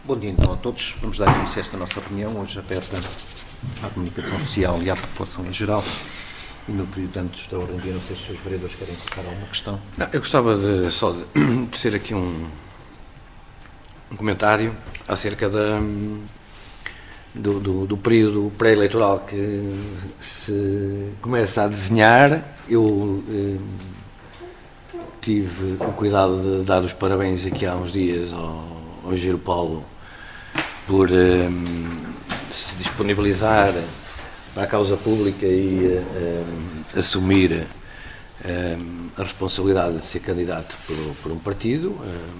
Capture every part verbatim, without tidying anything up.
Bom dia então a todos. Vamos dar início a esta nossa reunião, hoje aberta à comunicação social e à população em geral. E no período antes da ordem do dia, não sei se os vereadores querem colocar alguma questão. Não, eu gostava de, só de tecer aqui um, um comentário acerca da, do, do, do período pré-eleitoral que se começa a desenhar. Eu eh, tive o cuidado de dar os parabéns aqui há uns dias ao, ao Engenheiro Paulo por eh, se disponibilizar para a causa pública e eh, assumir eh, a responsabilidade de ser candidato por, por um partido,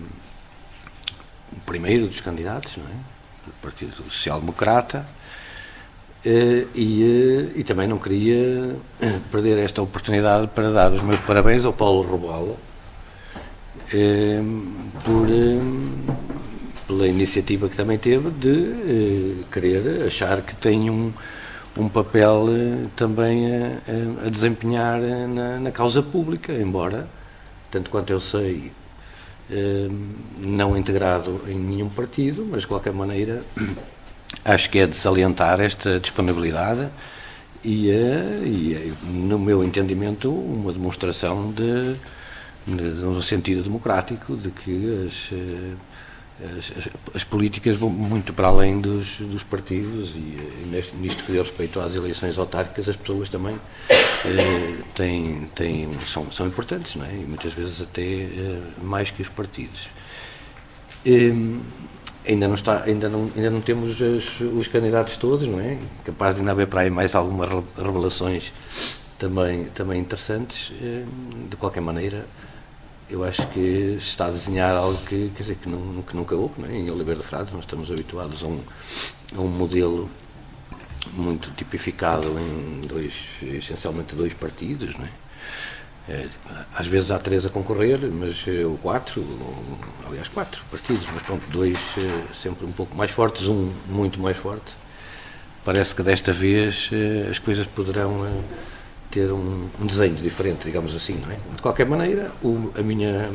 eh, o primeiro dos candidatos, não é? O Partido Social Democrata, eh, e, eh, e também não queria perder esta oportunidade para dar os meus parabéns ao Paulo Robola eh, por... Eh, pela iniciativa que também teve de eh, querer achar que tem um, um papel eh, também a, a desempenhar na, na causa pública, embora, tanto quanto eu sei, eh, não integrado em nenhum partido, mas de qualquer maneira acho que é de salientar esta disponibilidade e, eh, e é, no meu entendimento, uma demonstração de, de, de um sentido democrático de que as eh, As, as, as políticas vão muito para além dos, dos partidos e, e neste, nisto que diz respeito às eleições autárquicas, as pessoas também eh, têm, têm, são, são importantes, não é? E muitas vezes até eh, mais que os partidos. Eh, ainda, não está, ainda, não, ainda não temos as, os candidatos todos, não é? Capaz de ainda haver para aí mais algumas revelações também, também interessantes. Eh, de qualquer maneira, eu acho que se está a desenhar algo que, quer dizer, que, não, que nunca houve, não é? Em Oliveira de Frades nós estamos habituados a um, a um modelo muito tipificado em dois, essencialmente dois partidos, não é? É, às vezes há três a concorrer, mas ou quatro, ou, aliás quatro partidos, mas pronto, dois sempre um pouco mais fortes, um muito mais forte. Parece que desta vez as coisas poderão ter um, um desenho diferente, digamos assim, não é? De qualquer maneira, o, a, minha,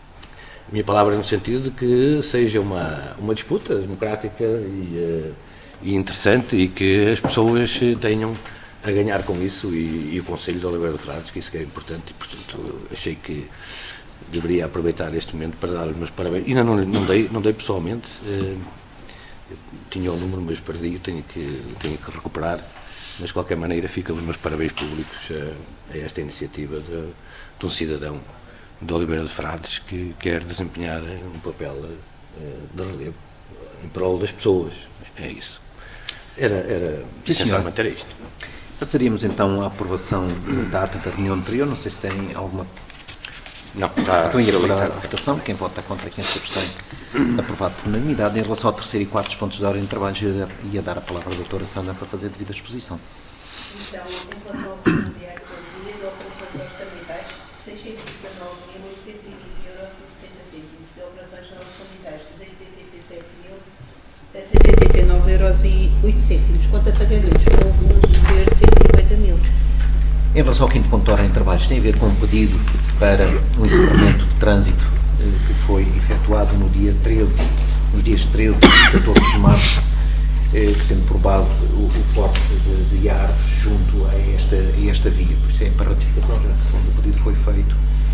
a minha palavra é no sentido de que seja uma, uma disputa democrática e, uh, e interessante e que as pessoas tenham a ganhar com isso e, e o Conselho de Oliveira de Frades, que isso que é importante e, portanto, achei que deveria aproveitar este momento para dar os meus parabéns. Ainda não, não, dei, não dei pessoalmente, uh, tinha o número, mas perdi, tenho que, tenho que recuperar. Mas, de qualquer maneira, ficam os meus parabéns públicos a, a esta iniciativa de, de um cidadão de Oliveira de Frades que quer desempenhar um papel uh, de relevo em prol das pessoas. É isso. Era, era essencialmente era isto. Passaríamos então à aprovação da ata da reunião anterior. Não sei se tem alguma... Não, está... Então ia para a votação. Quem vota contra, quem se abstém, aprovado por unanimidade. Em relação ao terceiro e quarto pontos da ordem de trabalho, ia dar a palavra à doutora Sandra para fazer devida exposição. Então, em relação ao segundo dia do dia, da operação de orçamentais, seiscentos e dezenove mil oitocentos e vinte euros e setenta cêntimos. De operações não orçamentais, duzentos e oitenta e sete mil setecentos e oitenta e nove euros e oito cêntimos. Conta pagamentos com o volume superior a cento e cinquenta mil. Em relação ao quinto ponto da ordem de trabalhos, tem a ver com um pedido para o encerramento de trânsito que foi efetuado no dia treze, nos dias treze e catorze de março, tendo por base o, o corte de, de árvores junto a esta, a esta via. Por isso é para ratificação, já quando o pedido foi feito,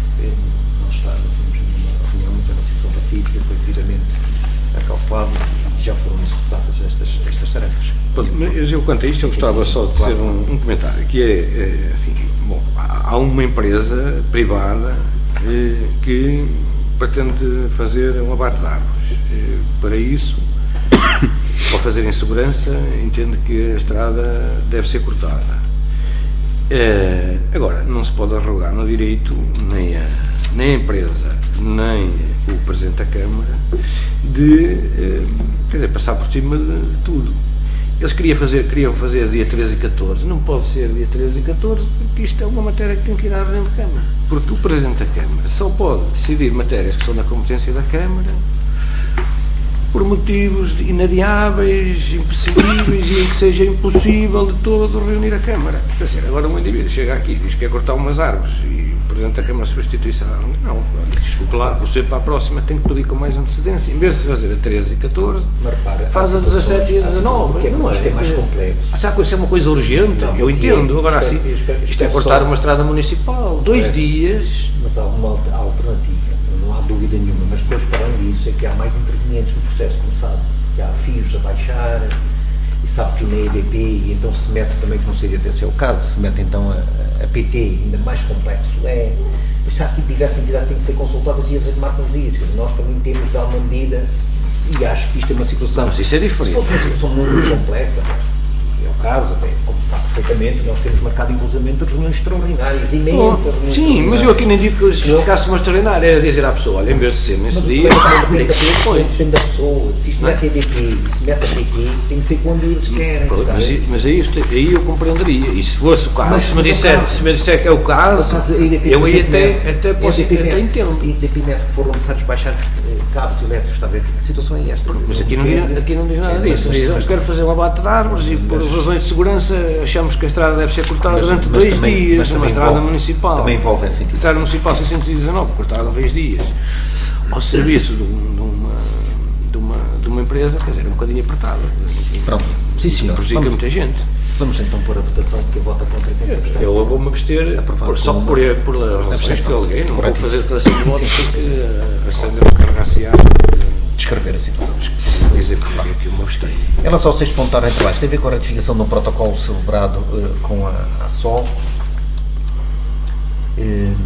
não está, não temos nenhuma reunião, muita situação pacífica, foi devidamente acautelado e já foram executadas estas, estas tarefas. Pronto, mas eu quanto a isto eu gostava só de fazer um, um comentário, que é, é assim, bom, há uma empresa privada eh, que pretende fazer um abate de árvores. Eh, para isso, para fazer em segurança, entende que a estrada deve ser cortada. Eh, agora, não se pode arrogar no direito nem a, nem a empresa, nem o Presidente da Câmara de, eh, quer dizer, passar por cima de tudo. Eles queriam fazer, queriam fazer dia treze e catorze, não pode ser dia treze e catorze, porque isto é uma matéria que tem que ir à ordem da Câmara. Porque o Presidente da Câmara só pode decidir matérias que são da competência da Câmara por motivos inadiáveis, imprescindíveis e em que seja impossível de todo reunir a Câmara. Quer dizer, agora um indivíduo chega aqui e diz que quer cortar umas árvores e o Presidente da Câmara substitui-se. Não, olha, desculpe lá, você para a próxima tem que pedir com mais antecedência. Em vez de fazer a treze e catorze, repara, faz a dezassete e a dezanove. Que é, não é, é mais complexo. Achar que isso é uma coisa urgente, não, eu entendo. Agora assim, isto é cortar uma estrada municipal, dois é, dias. Mas há uma alternativa, não há dúvida nenhuma, mas depois, para além disso, é que há mais intervenientes no processo, como sabe, que há fios a baixar, e sabe que na E B P, e então se mete também, que não sei até se é o caso, se mete então a, a P T, ainda mais complexo é, mas há aqui diversas entidades que têm que ser consultadas e a tomar com os dias, quer dizer, nós também temos de dar uma medida, e acho que isto é uma situação, mas isso é diferente. Se fosse uma situação muito complexa, mas é o caso, até, como sabe perfeitamente, nós temos marcado inclusivamente de reuniões extraordinárias, imensas oh, Sim, mas eu aqui nem digo que se ficasse uma extraordinária, era dizer à pessoa, olha, em vez de ser nesse mas dia, tem que ser depois. Depende da pessoa, se isto mete a E B P e se mete a P T, tem que ser quando eles querem. Mas, mas aí, aí eu compreenderia, e se fosse o caso, mas, se, me disser, caso, se me disser que é o caso, caso eu aí até, até posso até entendo. E da P M E T que foram necessários baixar cabos elétricos, está a ver? A situação é esta. Mas aqui não diz, aqui não diz nada disso, diz, quero fazer um abate de árvores e por razões de segurança achamos que a estrada deve ser cortada mas, durante mas dois também, dias, uma estrada envolve, municipal. Também envolve esse sentido. Estrada municipal seiscentos e dezanove, cortada dois dias. Ao serviço de, um, de, uma, de, uma, de uma empresa, quer dizer, é um bocadinho apertada. Pronto, sim senhor. Prejudica vamos, muita gente. Vamos então pôr a votação, porque eu voto contra quem se abstém. Eu vou-me abster por, só por, por as razões que eu aleguei. Não vou fazer declaração de voto porque a Sandra carregar-se-á descrever a situação. Dizer que claro que eu me abstenho. Em relação ao sexto ponto de ordem de trabalho, tem a ver com a ratificação de um protocolo celebrado uh, com a, a Sol. Uh,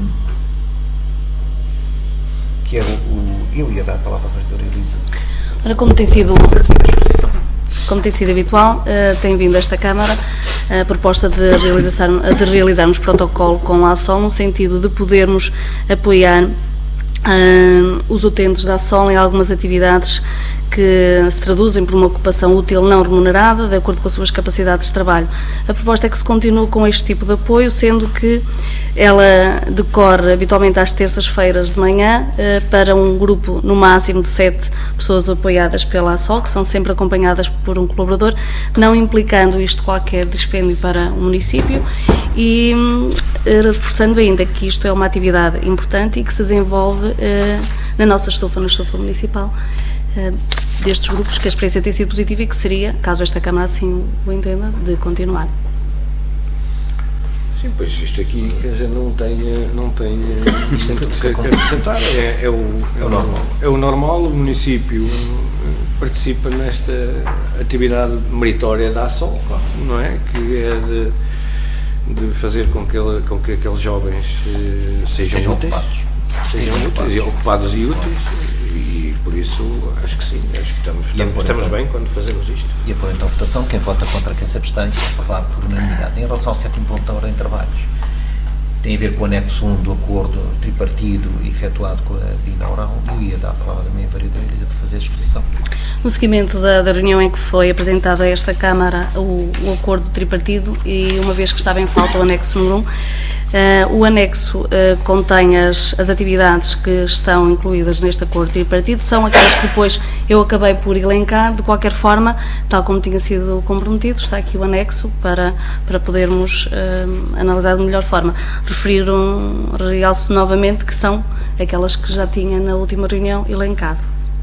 que é o, o. Eu ia dar a palavra à vereadora Elisa. Ora, como tem sido. Como tem sido habitual, uh, tem vindo a esta Câmara a proposta de, realizar, de realizarmos protocolo com a ASOL no sentido de podermos apoiar uh, os utentes da ASOL em algumas atividades que se traduzem por uma ocupação útil não remunerada, de acordo com as suas capacidades de trabalho. A proposta é que se continue com este tipo de apoio, sendo que ela decorre habitualmente às terças-feiras de manhã eh, para um grupo no máximo de sete pessoas apoiadas pela ASOL, que são sempre acompanhadas por um colaborador, não implicando isto qualquer dispêndio para o município e eh, reforçando ainda que isto é uma atividade importante e que se desenvolve eh, na nossa estufa, na estufa municipal. Uh, destes grupos, que a experiência tem sido positiva e que seria, caso esta Câmara assim o entenda, de continuar. Sim, pois isto aqui, quer dizer, não tem, não tem isto tem que acrescentar, é, é, o, é, o normal. é o normal, o município participa nesta atividade meritória da ASOL, não é? Que é de, de fazer com que, ele, com que aqueles jovens uh, sejam, sejam úteis, ocupados, sejam úteis, e ocupados e úteis. E por isso acho que sim, acho que estamos, estamos, estamos bem quando fazemos isto. E a for então a votação, quem vota contra quem se abstém, aprovado por unanimidade. Em relação ao sétimo ponto da ordem de trabalhos, tem a ver com o anexo um do acordo tripartido efetuado com a Binaural. Eu ia dar a palavra da minha vereadora Elisa para fazer a exposição. No seguimento da, da reunião em que foi apresentado a esta Câmara o, o acordo tripartido e uma vez que estava em falta o anexo número um, Uh, o anexo uh, contém as, as atividades que estão incluídas neste acordo tripartido, são aquelas que depois eu acabei por elencar. De qualquer forma, tal como tinha sido comprometido, está aqui o anexo para, para podermos uh, analisar de melhor forma. Referir um, realço novamente que são aquelas que já tinha na última reunião elencado.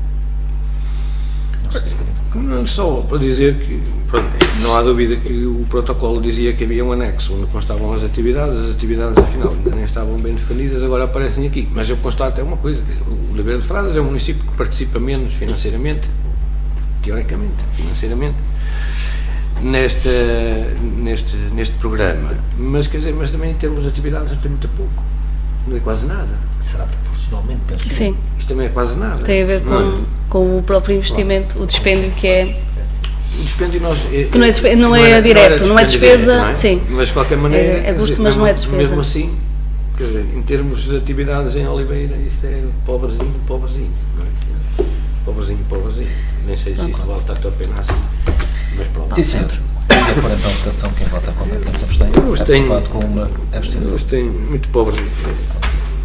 Não, só para dizer que pronto, não há dúvida que o protocolo dizia que havia um anexo onde constavam as atividades, as atividades afinal ainda nem estavam bem definidas, agora aparecem aqui. Mas eu constato até uma coisa, o Oliveira de Fradas é um município que participa menos financeiramente, teoricamente, financeiramente, nesta, neste, neste programa. Mas quer dizer, mas também em termos de atividades não tem muito pouco, não é quase nada. Será proporcionalmente, penso. Sim. Isto também é quase nada. Tem a ver com, é? com o próprio investimento, claro. O dispêndio que é... O dispêndio nós, é, que não é, despe... não é, não é direto, não é despesa, direto, não é? Sim. Mas de qualquer maneira... É, é custo, dizer, mas mesmo, não é despesa. Mesmo assim, quer dizer, em termos de atividades em Oliveira, isto é pobrezinho, pobrezinho, não é? Pobrezinho, pobrezinho. Nem sei se isto vale tanto a pena assim, mas pronto. Sim, senhor. E por então a votação, quem vota contra quem se abstém? Eu abstenho, com uma abstenção. Eu abstenho, muito pobrezinho.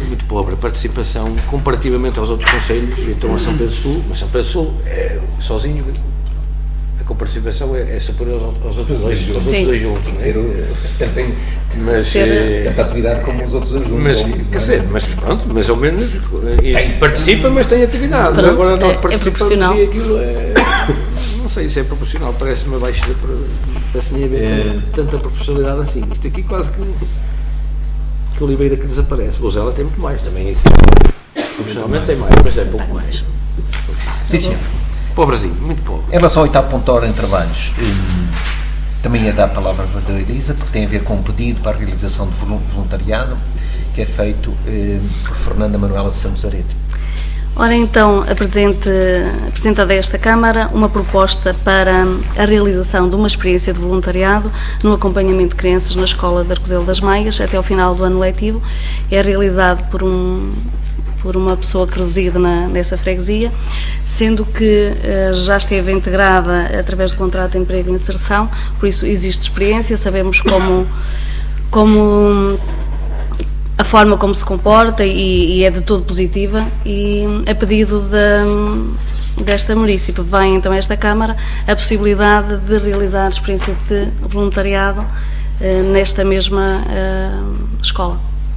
muito pobre a participação comparativamente aos outros concelhos, então a São Pedro Sul, mas São Pedro Sul é sozinho, a participação é, é superior aos, aos outros dois, aos outros dois juntos, não é? Ter, tem mas, ser, é, tanta atividade como os outros juntos. Mas, ou, quer dizer, mas pronto, mais ou menos tem. participa, mas tem atividades. Pronto, agora nós é, participamos é e aquilo é, não sei se é proporcional, parece-me abaixo da, parece-me haver é. tanta proporcionalidade assim. Isto aqui quase que que Oliveira que desaparece. Bozela tem muito mais também, proporcionalmente tem mais, mas é pouco mais. Sim, sim. Pobrezinho, muito pobre. Em relação ao oitavo ponto da ordem de trabalhos, hum, também ia dar a palavra à Elisa, porque tem a ver com um pedido para a realização de voluntariado que é feito hum, por Fernanda Manuela Santos Arete. Ora então, apresente, apresentada a esta Câmara uma proposta para a realização de uma experiência de voluntariado no acompanhamento de crianças na Escola de Arcozelo das Maias até ao final do ano letivo. É realizado por um... por uma pessoa que reside na, nessa freguesia, sendo que uh, já esteve integrada através do contrato de emprego e inserção, por isso existe experiência, sabemos como, como a forma como se comporta e, e é de todo positiva, e a pedido de, desta munícipe vem então a esta Câmara a possibilidade de realizar a experiência de voluntariado uh, nesta mesma uh, escola.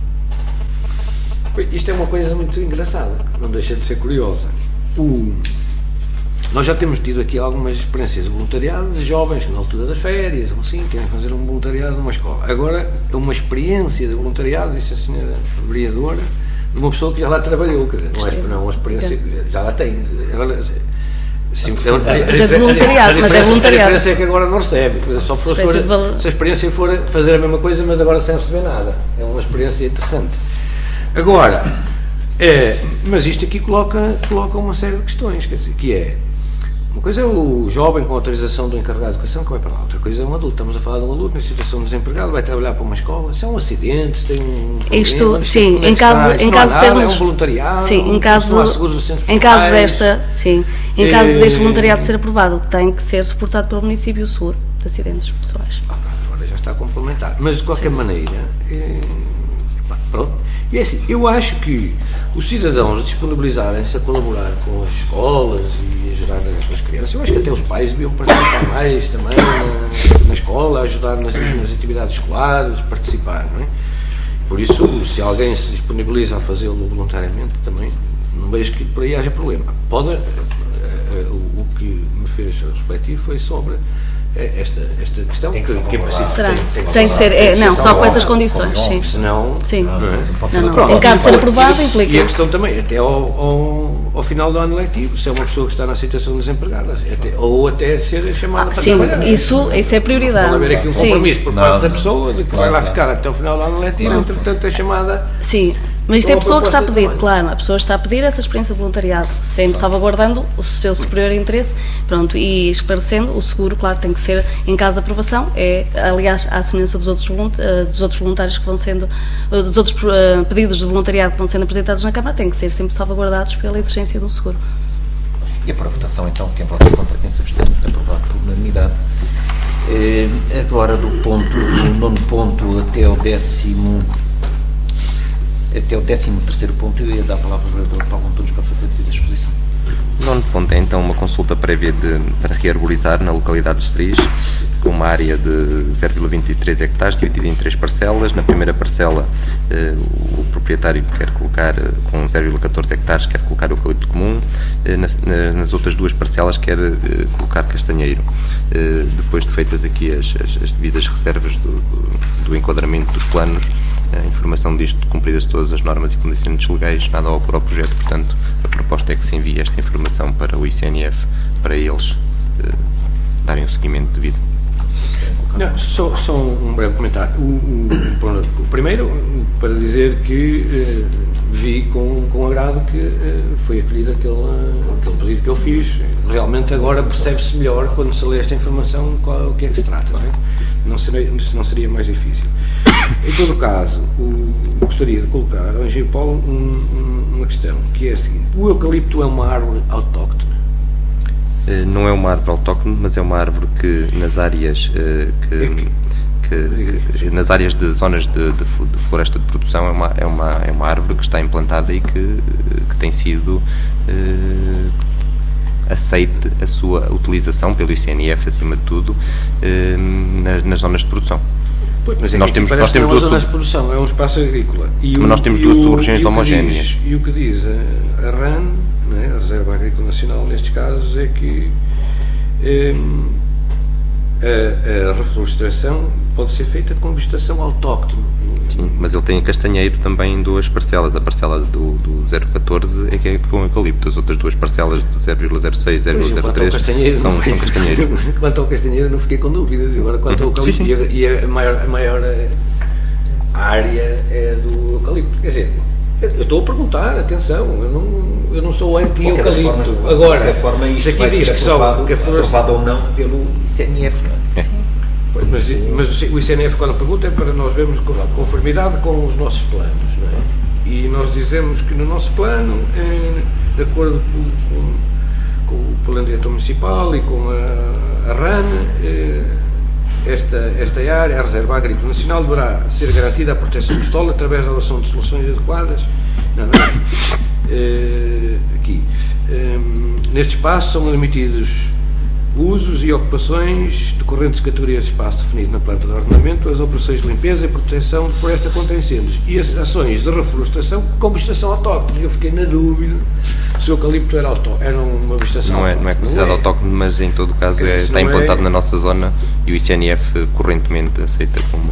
Isto é uma coisa muito engraçada, não deixa de ser curiosa. O... Nós já temos tido aqui algumas experiências de voluntariado de jovens que na altura das férias, ou assim, querem fazer um voluntariado numa escola. Agora, é uma experiência de voluntariado, disse a senhora vereadora, de uma pessoa que já lá trabalhou, quer dizer, não é, não é uma experiência, já lá tem. Ela, sim, é de voluntariado, mas é voluntariado. A diferença é que agora não recebe, só for, for, se a experiência for fazer a mesma coisa, mas agora sem receber nada. É uma experiência interessante. Agora, é, mas isto aqui coloca, coloca uma série de questões, quer dizer, que é, uma coisa é o jovem com autorização do encarregado de educação que vai para lá, outra coisa é um adulto, estamos a falar de um adulto em situação de desempregado, vai trabalhar para uma escola, se é um acidente, se tem um problema, isto, sim, é em caso, está, em caso nada, sermos, é um voluntariado, sim, em caso, em caso desta, sim, em caso é, deste voluntariado ser aprovado, tem que ser suportado pelo município seguro de acidentes pessoais. Agora já está a complementar, mas de qualquer sim. maneira, é, pronto. E é assim, eu acho que os cidadãos disponibilizarem-se a colaborar com as escolas e ajudar as crianças, eu acho que até os pais deviam participar mais também na, na escola, ajudar nas, nas atividades escolares, participar, não é? Por isso, se alguém se disponibiliza a fazê-lo voluntariamente, também não vejo que por aí haja problema. Pode, uh, uh, uh, o que me fez refletir foi sobre Esta, esta questão tem que, que, que é preciso. Será? Tem, tem, tem que ser, é, não, só com essas condições, sim. Senão, sim. Não, não, não, não. Em caso de ser aprovado, implica. E a questão também, até ao, ao, ao final do ano letivo, se é uma pessoa que está na situação de desempregada, até, ou até ser chamada ah, para sim, trabalhar. Isso, isso é prioridade. Pode haver aqui um sim. compromisso por parte não, da não. pessoa de que Claro, vai lá claro. ficar até o final do ano letivo, entretanto é chamada. Sim. Mas isto é a pessoa que está a pedir, claro, a pessoa está a pedir essa experiência de voluntariado, sempre salvaguardando o seu superior interesse, pronto, e esclarecendo, o seguro, claro, tem que ser em caso de aprovação, é, aliás, à semelhança dos outros, dos outros voluntários que vão sendo, dos outros uh, pedidos de voluntariado que vão sendo apresentados na Câmara, tem que ser sempre salvaguardados pela exigência do seguro. E para a votação, então, quem vota contra, quem se abstém, aprovado por unanimidade. Eh, agora, do ponto, do nono ponto até o décimo... Até o décimo terceiro ponto, eu ia dar a palavra ao vereador Paulo Antunes para fazer a devida exposição. O nono ponto é então uma consulta prévia de, para rearborizar na localidade de Estris, com uma área de zero vírgula vinte e três hectares, dividida em três parcelas. Na primeira parcela, eh, o proprietário quer colocar, com zero vírgula catorze hectares, quer colocar eucalipto comum. Eh, nas, nas outras duas parcelas, quer eh, colocar castanheiro. Eh, depois de feitas aqui as, as, as devidas reservas do, do, do enquadramento dos planos, a informação disto, cumpridas todas as normas e condicionantes legais, nada ao para o projeto, portanto, a proposta é que se envie esta informação para o I C N F, para eles eh, darem o seguimento devido. Não, só, só um breve comentário. O, o, o primeiro, para dizer que eh, vi com, com agrado que eh, foi acolhido aquele, aquele pedido que eu fiz. Realmente agora percebe-se melhor, quando se lê esta informação, qual, o que é que se trata, não é? Não seria, não seria mais difícil. Em todo caso, o, gostaria de colocar ao engenheiro Paulo um, um, uma questão, que é a seguinte: o eucalipto é uma árvore autóctone? Não é uma árvore autóctone, mas é uma árvore que nas áreas uh, que, que, que nas áreas de zonas de, de, de floresta de produção é uma, é, uma, é uma árvore que está implantada e que, que tem sido eh, aceite a sua utilização pelo I C N I F, acima de tudo, eh, nas, nas zonas de produção. Pois, mas é nós temos, nós temos duas zonas de produção, é um espaço agrícola. E mas o, nós temos e duas o, sub-regiões e homogéneas. Diz, e o que diz a, a R A N, não é? A Reserva Agrícola Nacional, nestes casos, é que eh, a, a reflorestação pode ser feita com vegetação autóctone. Sim, mas ele tem castanheiro também em duas parcelas. A parcela do, do zero vírgula catorze é que é com eucalipto. As outras duas parcelas de zero vírgula zero seis e zero vírgula zero três são, são castanheiro. Quanto ao castanheiro não fiquei com dúvidas. Agora quanto uhum. ao eucalipto, sim, sim. e a, a maior, a maior área é do eucalipto. Quer dizer, eu estou a perguntar, atenção, eu não, eu não sou anti-eucalipto. Agora, de forma, isto isso aqui vai diz ser que só aprovado, que a floresta... aprovado ou não pelo I C N I F, não é? É. Pois, mas, mas o I C N F, quando pergunta, é para nós vermos conformidade com os nossos planos, não é? E nós dizemos que no nosso plano, é, de acordo com, com, com o Plano Diretor Municipal e com a, a R A N, é, esta, esta área, a Reserva Agrícola Nacional, deverá ser garantida a proteção do solo através da adoção de soluções adequadas. Não, não, é, aqui. É, neste espaço são admitidos usos e ocupações decorrentes de categorias de espaço definido na planta de ordenamento, as operações de limpeza e proteção de floresta contra incêndios e as ações de reflorestação com vegetação autóctone. Eu fiquei na dúvida se o eucalipto era, auto, era uma vegetação não é, não é considerado não é. autóctone, mas em todo o caso é, está implantado é... na nossa zona e o I C N F correntemente aceita como...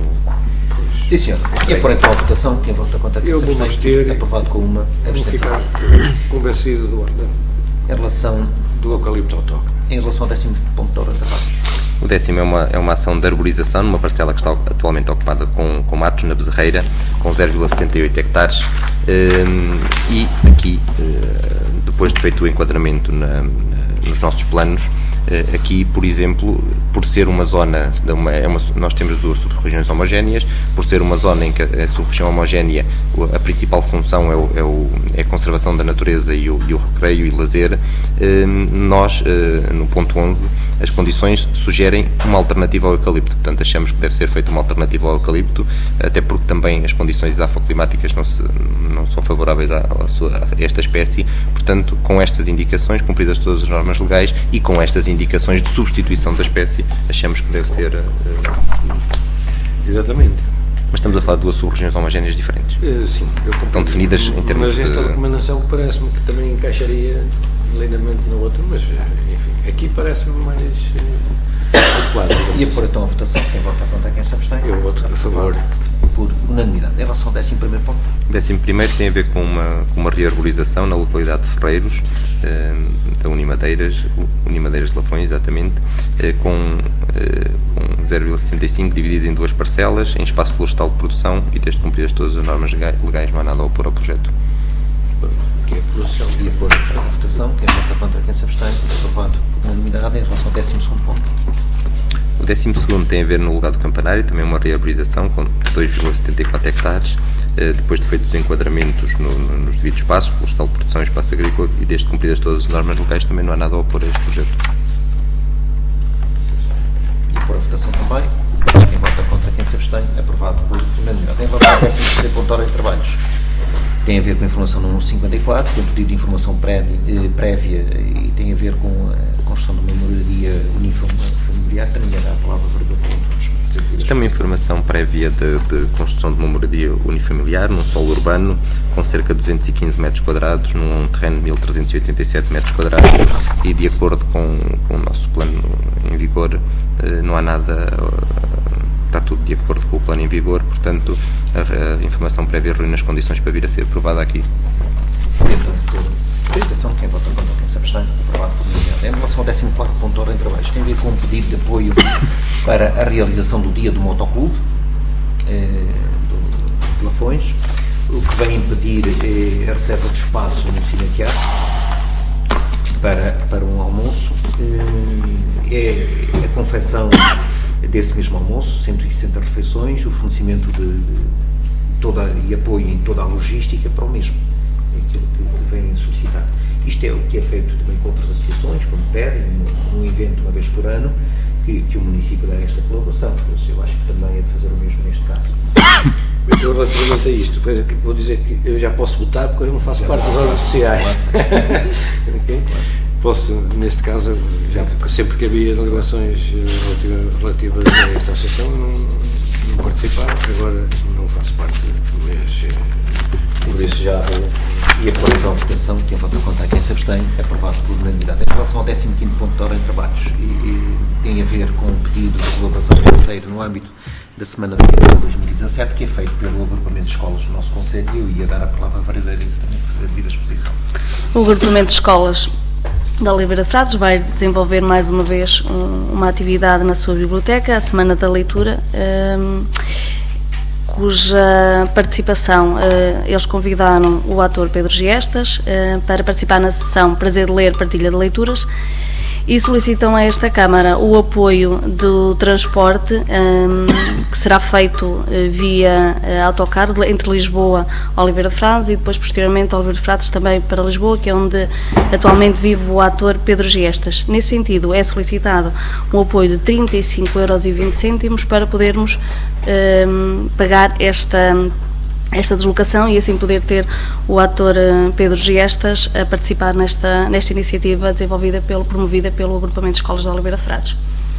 Sim, senhor. E por então a votação, quem vota contra a Eu vou abster, aprovado com uma abstenção. Vou ficar convencido do, em relação do eucalipto autóctone. Em relação ao décimo ponto de ordem de trabalhos. O décimo é uma, é uma ação de arborização numa parcela que está atualmente ocupada com, com matos, na Bezerreira, com zero vírgula setenta e oito hectares. Um, e aqui, uh, depois de feito o enquadramento na, na, nos nossos planos, uh, aqui, por exemplo, por ser uma zona, de uma, é uma, nós temos duas sub-regiões homogéneas, por ser uma zona em que a sub-região homogénea, a principal função é, o, é, o, é a conservação da natureza e o, e o recreio e lazer, um, nós, uh, no ponto onze, as condições sugerem uma alternativa ao eucalipto. Portanto, achamos que deve ser feita uma alternativa ao eucalipto, até porque também as condições edafoclimáticas não, se, não são favoráveis a, a, sua, a esta espécie. Portanto, com estas indicações, cumpridas todas as normas legais e com estas indicações de substituição da espécie, achamos que deve ser... Uh, Exatamente. Mas estamos a falar de duas sub-regiões homogéneas diferentes. Uh, sim. Eu Estão definidas em termos mas esta de... recomendação parece-me que também encaixaria lindamente no outro, mas, enfim, aqui parece-me mais... Uh, E a pôr então a votação, quem vota contra, quem se abstém? Eu voto a favor. Por unanimidade. Em relação ao décimo primeiro ponto? Décimo primeiro tem a ver com uma, com uma rearborização na localidade de Ferreiros, eh, da Unimadeiras, Unimadeiras de Lafões, exatamente, eh, com, eh, com zero vírgula sessenta e cinco dividido em duas parcelas, em espaço florestal de produção, e desde cumpridas todas as normas legais não há nada a opor ao projeto. Que é a produção e a pôr a votação, quem vota contra, quem se abstém, aprovado por unanimidade. Em relação ao décimo segundo ponto? O décimo segundo tem a ver no lugar do campanário, também uma rearborização com dois vírgula setenta e quatro hectares, eh, depois de feitos os enquadramentos no, no, nos devidos espaços, florestal de produção e espaço agrícola, e desde cumpridas todas as normas locais também não há nada a opor a este projeto. E por a votação também, quem vota contra, quem se abstém, aprovado por unanimidade. Em relação ao décimo terceiro ponto de ordem de trabalhos, tem a ver com a informação número cinquenta e quatro, que é um pedido de informação prévia, eh, prévia e tem a ver com a construção de uma moradia unifamiliar. Também era a palavra verdade para todos. Isto é uma informação prévia de, de construção de uma moradia unifamiliar num solo urbano com cerca de duzentos e quinze metros quadrados, num terreno de mil trezentos e oitenta e sete metros quadrados, e de acordo com, com o nosso plano em vigor, eh, não há nada... Está tudo de acordo com o plano em vigor, portanto, a, a informação prévia reúne as condições para vir a ser aprovada aqui. Votação, quem vota contra, quem se abstém, aprovado por unanimidade. Em relação ao décimo quarto ponto de ordem de trabalhos, tem a ver com um pedido de apoio para a realização do Dia do Motoclube eh, do, de Lafões, o que vai impedir eh, a reserva de espaço no cimetiário para, para um almoço. Eh, é a confecção desse mesmo almoço, cento e sessenta refeições, o fornecimento de, de toda e apoio em toda a logística para o mesmo, é aquilo que, que vem solicitar. Isto é o que é feito também com outras associações, como pedem, num, num evento uma vez por ano, que, que o município dá esta colaboração. Por isso eu acho que também é de fazer o mesmo neste caso. Eu, relativamente a isto, vou dizer que eu já posso votar porque eu não faço já parte das ordens sociais. Claro. Okay? Claro. Posso, neste caso, já, sempre que havia delegações relativas, relativas a esta associação, não, não participava, agora não faço parte, mas por isso já. E após a votação, quem vota contra quem se abstém, é aprovado por unanimidade. Em relação ao décimo quinto ponto de ordem de trabalhos, e, e tem a ver com o pedido de colaboração financeira no âmbito da Semana de Abril de dois mil e dezassete, que é feito pelo agrupamento de escolas do nosso Conselho, e eu ia dar a palavra à vereadora Elisa também para fazer a devida exposição. O agrupamento de escolas da Oliveira de Frades vai desenvolver mais uma vez um, uma atividade na sua biblioteca, a Semana da Leitura, um, cuja participação, uh, eles convidaram o ator Pedro Giestas uh, para participar na sessão Prazer de Ler, Partilha de Leituras, e solicitam a esta Câmara o apoio do transporte um, que será feito uh, via uh, autocarro entre Lisboa e Oliveira de Frades e depois posteriormente Oliveira de Frades também para Lisboa, que é onde atualmente vive o ator Pedro Giestas. Nesse sentido é solicitado um apoio de trinta e cinco euros e vinte cêntimos para podermos um, pagar esta esta deslocação e assim poder ter o ator Pedro Giestas a participar nesta, nesta iniciativa desenvolvida pelo, promovida pelo agrupamento de escolas de Oliveira de Frades.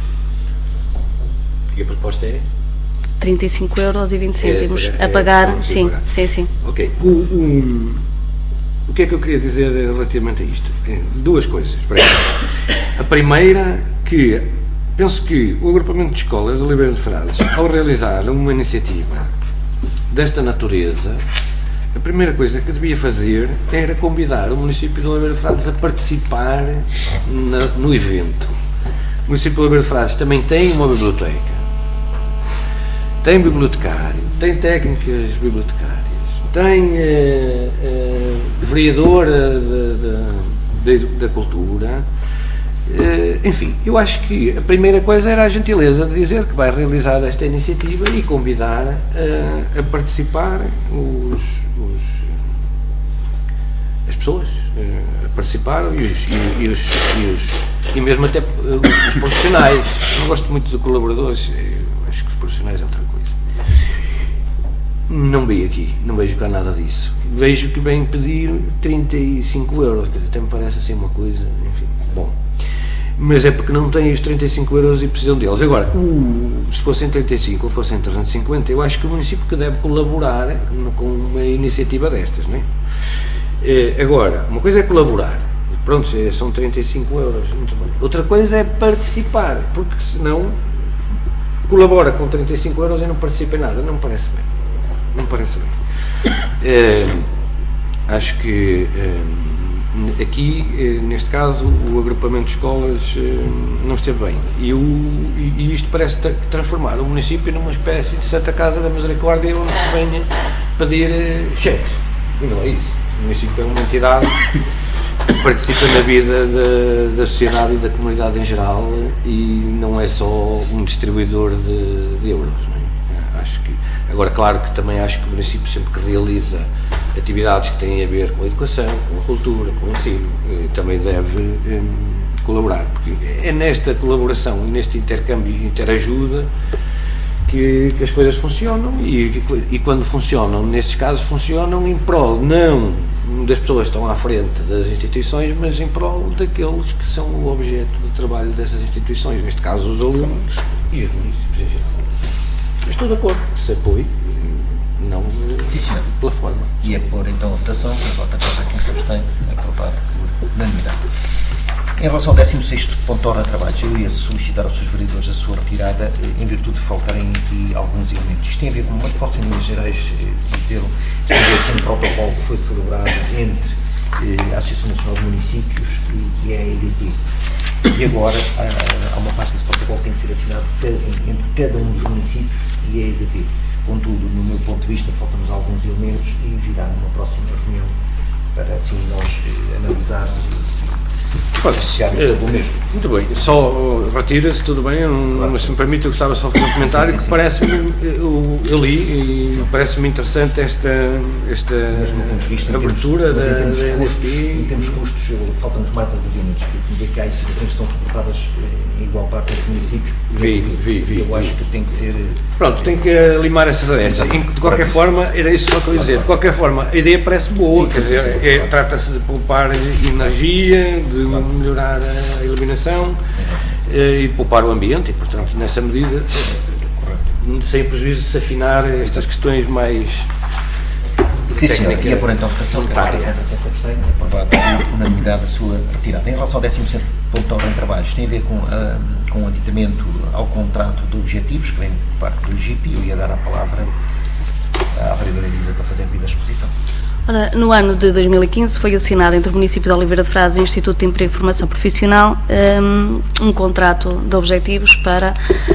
E a proposta é? trinta e cinco euros e vinte cêntimos é, é, a pagar, é, sim, pagar. sim, sim. Ok. O, o, o que é que eu queria dizer relativamente a isto? Duas coisas. A primeira, que penso que o agrupamento de escolas de Oliveira de Frades, ao realizar uma iniciativa desta natureza, a primeira coisa que devia fazer era convidar o município de Oliveira de Frades a participar na, no evento. O município de Oliveira de Frades também tem uma biblioteca, tem bibliotecário, tem técnicas bibliotecárias, tem uh, uh, vereadora da, da, da cultura. Uh, enfim, eu acho que a primeira coisa era a gentileza de dizer que vai realizar esta iniciativa e convidar uh, a participar os, os, as pessoas uh, a participar e, os, e, e, os, e, os, e mesmo até uh, os, os profissionais. Não gosto muito de colaboradores, acho que os profissionais é outra coisa. Não vejo aqui, não vejo cá nada disso. Vejo que vem pedir trinta e cinco euros, que até me parece assim uma coisa, enfim, bom. Mas é porque não têm os trinta e cinco euros e precisam deles. Agora, uh, se fossem trinta e cinco ou fossem trezentos e cinquenta, eu acho que o município que deve colaborar com uma iniciativa destas, não é? É, agora, uma coisa é colaborar, pronto, são trinta e cinco euros, muito bem. Outra coisa é participar, porque senão colabora com trinta e cinco euros e não participa em nada, não me parece bem. Não me parece bem. É, acho que é, aqui, neste caso, o agrupamento de escolas não esteve bem. E, o, e isto parece transformar o município numa espécie de Santa Casa da Misericórdia onde se venha pedir cheques. E não é isso. O município é uma entidade que participa na vida da, da sociedade e da comunidade em geral e não é só um distribuidor de, de euros. Não é? Acho que, agora, claro que também acho que o município sempre que realiza atividades que têm a ver com a educação, com a cultura, com o ensino, também deve um, colaborar, porque é nesta colaboração, neste intercâmbio e interajuda que, que as coisas funcionam e, e quando funcionam, nestes casos, funcionam em prol, não das pessoas que estão à frente das instituições, mas em prol daqueles que são o objeto do trabalho dessas instituições, neste caso os alunos e os municípios em geral. Mas estou de acordo que se apoie, não Sim, pela forma. E é pôr então a votação, quem vota contra quem se abstém, é aprovado por unanimidade. Em relação ao décimo sexto ponto de ordem de trabalhos, eu ia solicitar aos seus vereadores a sua retirada em virtude de faltarem aqui alguns elementos. Isto tem a ver com, mas posso em linhas gerais dizer, isto tem a ver com um protocolo que foi celebrado entre a Associação Nacional de Municípios e a E D P. E agora há uma parte desse protocolo que tem de ser assinado entre cada um dos municípios e a E D P. Contudo, no meu ponto de vista, faltam-nos alguns elementos e virá numa próxima reunião para assim nós eh, analisarmos e, Pode ser. O mesmo. Muito bem. Só retira-se, tudo bem, não, mas se me permite, eu gostava só de fazer um comentário sim, sim, sim. que parece-me, eu, eu li e parece-me interessante esta, esta vista, abertura em termos, da, em termos da custos, em termos custos, faltam-nos mais argumentos, que dizer que há situações que estão suportadas em igual parte dos municípios. Vi, vi, vi. Eu acho que tem que ser... Pronto, tem que limar essas arestas. De qualquer forma, era isso só que eu ia dizer, de qualquer forma, a ideia parece boa, sim, quer sim, dizer, sim, sim. É, trata-se de poupar energia, de claro. melhorar a iluminação eh, e de poupar o ambiente e, portanto, nessa medida, eh, sem prejuízo de se afinar estas questões mais sim, senhor. E a por então votação monetária. Aprovado por unanimidade a sua retirada. Em relação ao décimo sexto ponto de ordem de trabalhos, tem a ver com, uh, com o aditamento ao contrato de objetivos, que vem por parte do I G I P, e eu ia dar a palavra à vereadora Elisa para fazer a devida exposição. Ora, no ano de dois mil e quinze foi assinado entre o município de Oliveira de Frades e o Instituto de Emprego e Formação Profissional um, um contrato de objetivos para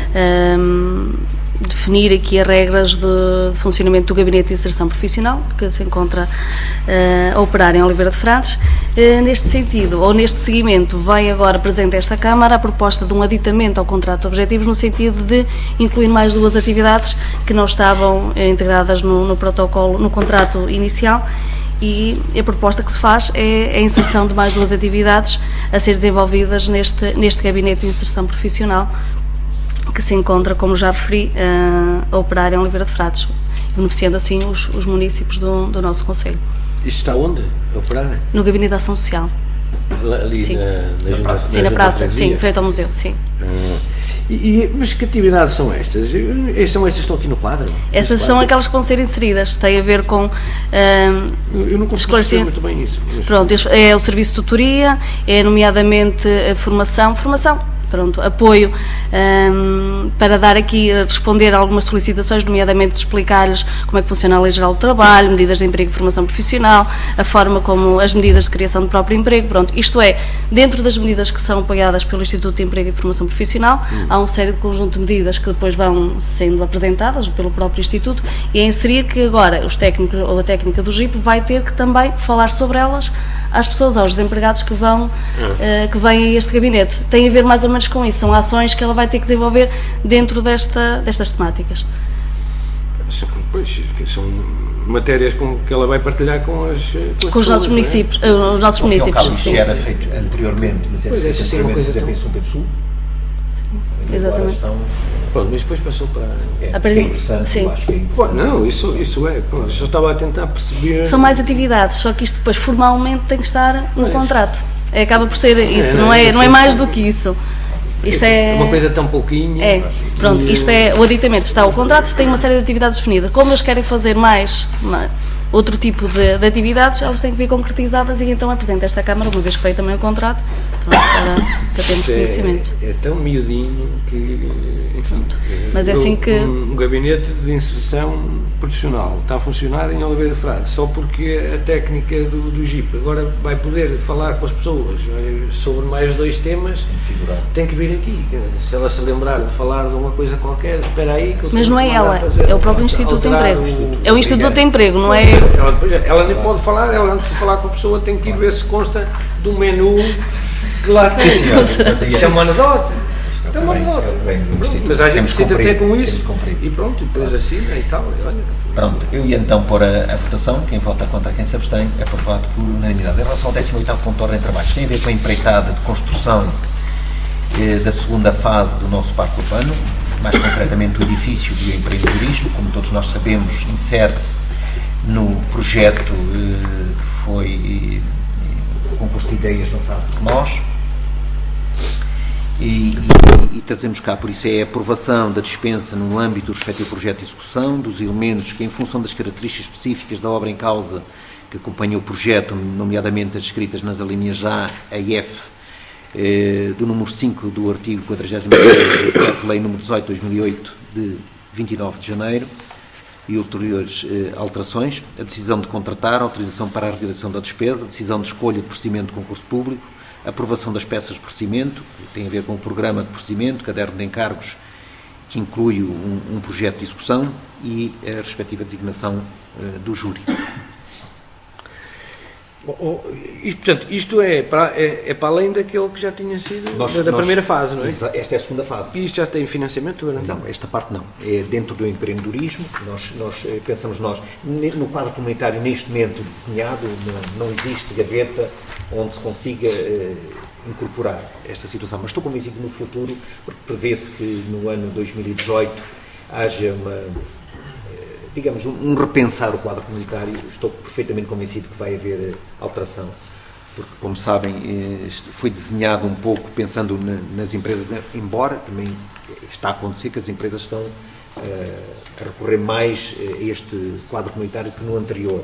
um, definir aqui as regras de, de funcionamento do Gabinete de Inserção Profissional, que se encontra uh, a operar em Oliveira de Frades. Uh, neste sentido, ou neste seguimento, vai agora presente esta Câmara a proposta de um aditamento ao contrato de objetivos no sentido de incluir mais duas atividades que não estavam uh, integradas no, no protocolo, no contrato inicial, e a proposta que se faz é a inserção de mais duas atividades a ser desenvolvidas neste, neste Gabinete de Inserção Profissional, que se encontra, como já referi, a operar em Oliveira de Frades, beneficiando assim os, os municípios do, do nosso concelho. Isto está onde? A operar? No Gabinete de Ação Social. Ali sim. Na, na, na praça? Sim, na, na praça, sim, frente ao museu, sim. Ah, e, e, mas que atividades são estas? São estas que estão aqui no quadro? Essas são aquelas que vão ser inseridas, tem a ver com... Uh, eu não consigo perceber muito bem isso. Mas... Pronto, é o serviço de tutoria, é nomeadamente a formação, formação, pronto, apoio um, para dar aqui, responder a algumas solicitações, nomeadamente explicar-lhes como é que funciona a Lei Geral do Trabalho, medidas de emprego e formação profissional, a forma como as medidas de criação do próprio emprego, pronto, isto é, dentro das medidas que são apoiadas pelo Instituto de Emprego e Formação Profissional, hum. há um sério de conjunto de medidas que depois vão sendo apresentadas pelo próprio Instituto, e é inserir que agora os técnicos ou a técnica do G I P vai ter que também falar sobre elas às pessoas, aos desempregados que vão, hum. uh, que vêm a este gabinete. Tem a ver mais ou menos com isso, são ações que ela vai ter que desenvolver dentro desta, destas temáticas. Pois, são matérias com, que ela vai partilhar com, as, com, as com os nossos é? municípios. É? Os nossos municípios. Isto já era feito anteriormente, mas era pois feito é, anteriormente, coisa por exemplo, em São Pedro Sul. Sim, exatamente. Estão... Pô, mas depois passou para... É, a partir... é interessante, sim. Eu acho que é importante. Pô, não, isso, isso é, pô, eu só estava a tentar perceber... São mais atividades, só que isto depois formalmente tem que estar no mas... contrato. É, acaba por ser isso, é, não, é, é, não é mais do que isso. Isto é uma coisa tão pouquinho. É, pronto, isto é o aditamento, está o contrato, tem uma série de atividades definidas. Como eles querem fazer mais uma, outro tipo de, de atividades, elas têm que vir concretizadas e então apresenta esta Câmara, uma vez que veio também o contrato, pronto, para, para termos conhecimento. É, é tão miudinho que, enfim, mas é assim que... Um, um gabinete de inserção profissional está a funcionar em Oliveira de Frades, só porque a técnica do, do G I P agora vai poder falar com as pessoas sobre mais dois temas, tem que vir aqui. Se ela se lembrar de falar de uma coisa qualquer, espera aí. Que mas não é ela, é o próprio Instituto de Emprego. O, é o Instituto de Emprego, não é? Ela, ela nem pode falar, ela antes de falar com a pessoa tem que ir ver se consta do menu que lá tem. Isso é uma anedota. É uma anedota. Mas a gente precisa ter com isso e pronto, e depois assina e tal. Pronto, eu ia então pôr a, a votação, quem vota contra, quem se abstém, é aprovado por unanimidade. Em relação ao décimo oitavo ponto de ordem de trabalhos, tem a ver com a empreitada de construção eh, da segunda fase do nosso parque urbano, mais concretamente o edifício do empreendedorismo, como todos nós sabemos, insere-se no projeto eh, que foi eh, o concurso de ideias lançado por nós. E, e, e trazemos cá, por isso, é a aprovação da dispensa no âmbito do respectivo projeto de execução, dos elementos que, em função das características específicas da obra em causa que acompanha o projeto, nomeadamente as escritas nas alíneas A a F, eh, do número cinco do artigo quadragésimo terceiro do Decreto-Lei número dezoito de dois mil e oito, de vinte e nove de janeiro, e ulteriores eh, alterações, a decisão de contratar, a autorização para a realização da despesa, a decisão de escolha de procedimento de concurso público, a aprovação das peças de procedimento, que tem a ver com o programa de procedimento, caderno de encargos, que inclui um, um projeto de execução, e a respectiva designação uh, do júri. Oh, oh, isto, portanto, isto é para, é, é para além daquele que já tinha sido nós, da, da nós, primeira fase, não é? Esta é a segunda fase. E isto já tem financiamento garantido? Não, esta parte não. É dentro do empreendedorismo. Nós, nós pensamos nós, no quadro comunitário, neste momento desenhado, não, não existe gaveta onde se consiga eh, incorporar esta situação. Mas estou convencido que no futuro, porque prevê-se que no ano dois mil e dezoito haja uma... digamos, um repensar o quadro comunitário. Estou perfeitamente convencido que vai haver alteração, porque, como sabem, foi desenhado um pouco pensando nas empresas, embora também está a acontecer que as empresas estão a recorrer mais a este quadro comunitário que no anterior.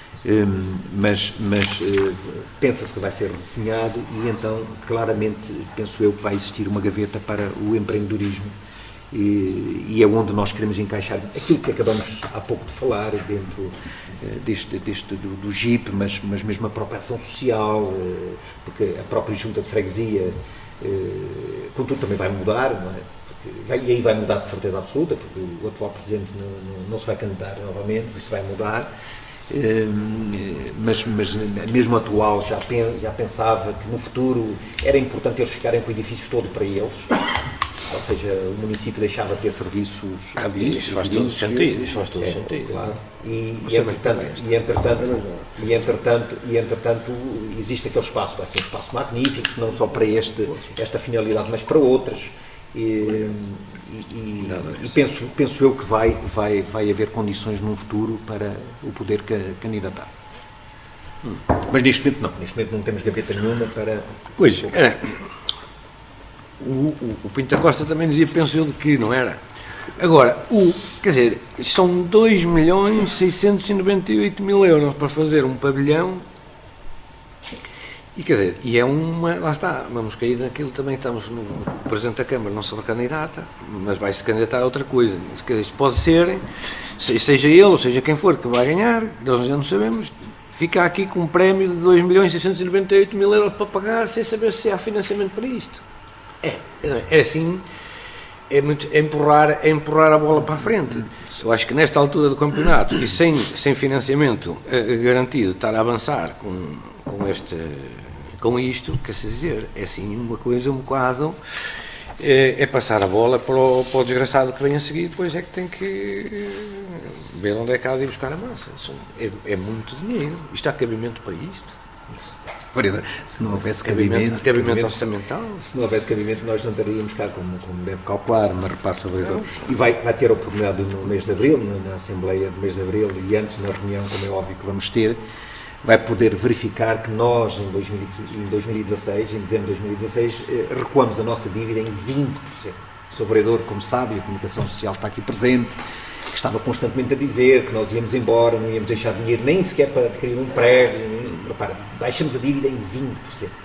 Mas, mas pensa-se que vai ser redesenhado e então, claramente, penso eu que vai existir uma gaveta para o empreendedorismo. E, e é onde nós queremos encaixar aquilo que acabamos há pouco de falar dentro uh, deste, deste do, do G I P, mas, mas mesmo a própria ação social, uh, porque a própria junta de freguesia, uh, contudo, também vai mudar, não é? Porque vai, e aí vai mudar de certeza absoluta, porque o atual presidente não, não, não se vai candidatar novamente, isso vai mudar. Uh, mas, mas mesmo atual já, pen, já pensava que no futuro era importante eles ficarem com o edifício todo para eles. Ou seja, o município deixava de ter serviços... Ah, isso faz todo sentido, isso faz todo é, sentido. Claro. E, e, entretanto, e, entretanto, e, entretanto, e entretanto existe aquele espaço, vai ser um espaço magnífico, não só para este, esta finalidade, mas para outras. E, e, e, e penso, penso eu que vai, vai, vai haver condições no futuro para o poder candidatar. Hum. Mas neste momento não, neste momento não temos gaveta nenhuma para... Pois, é... O, o, o Pinto da Costa também dizia, penso eu, de que não era. Agora, o, quer dizer, são dois milhões seiscentos e noventa e oito mil euros para fazer um pavilhão e, quer dizer, e é uma, lá está, vamos cair naquilo também, estamos no, o Presidente da Câmara não se recandidata, mas vai-se candidatar a outra coisa. Quer dizer, isto pode ser, seja ele ou seja quem for que vai ganhar, nós já não sabemos, fica aqui com um prémio de dois milhões seiscentos e noventa e oito mil euros para pagar sem saber se há financiamento para isto. É, é assim, é, muito, é, empurrar, é empurrar a bola para a frente. Eu acho que nesta altura do campeonato e sem, sem financiamento é, garantido, estar a avançar com, com, este, com isto, quer dizer, é assim uma coisa um bocado, é, é passar a bola para o, para o desgraçado que vem a seguir, depois é que tem que ver onde é que há de ir buscar a massa. É, é muito dinheiro, isto há cabimento para isto. Se não houvesse cabimento, cabimento, cabimento orçamental, se não houvesse cabimento, nós não estaríamos cá, como, como deve calcular, mas repare sobre isso. E vai, vai ter a oportunidade no mês de abril, na, na Assembleia do mês de abril, e antes na reunião, como é óbvio que vamos ter, vai poder verificar que nós, em, dois mil, em dois mil e dezasseis, em dezembro de dois mil e dezasseis, eh, recuamos a nossa dívida em vinte por cento. O seu vereador, como sabe, a comunicação social está aqui presente, que estava constantemente a dizer que nós íamos embora, não íamos deixar dinheiro nem sequer para adquirir um prédio. Repara, baixamos a dívida em vinte por cento.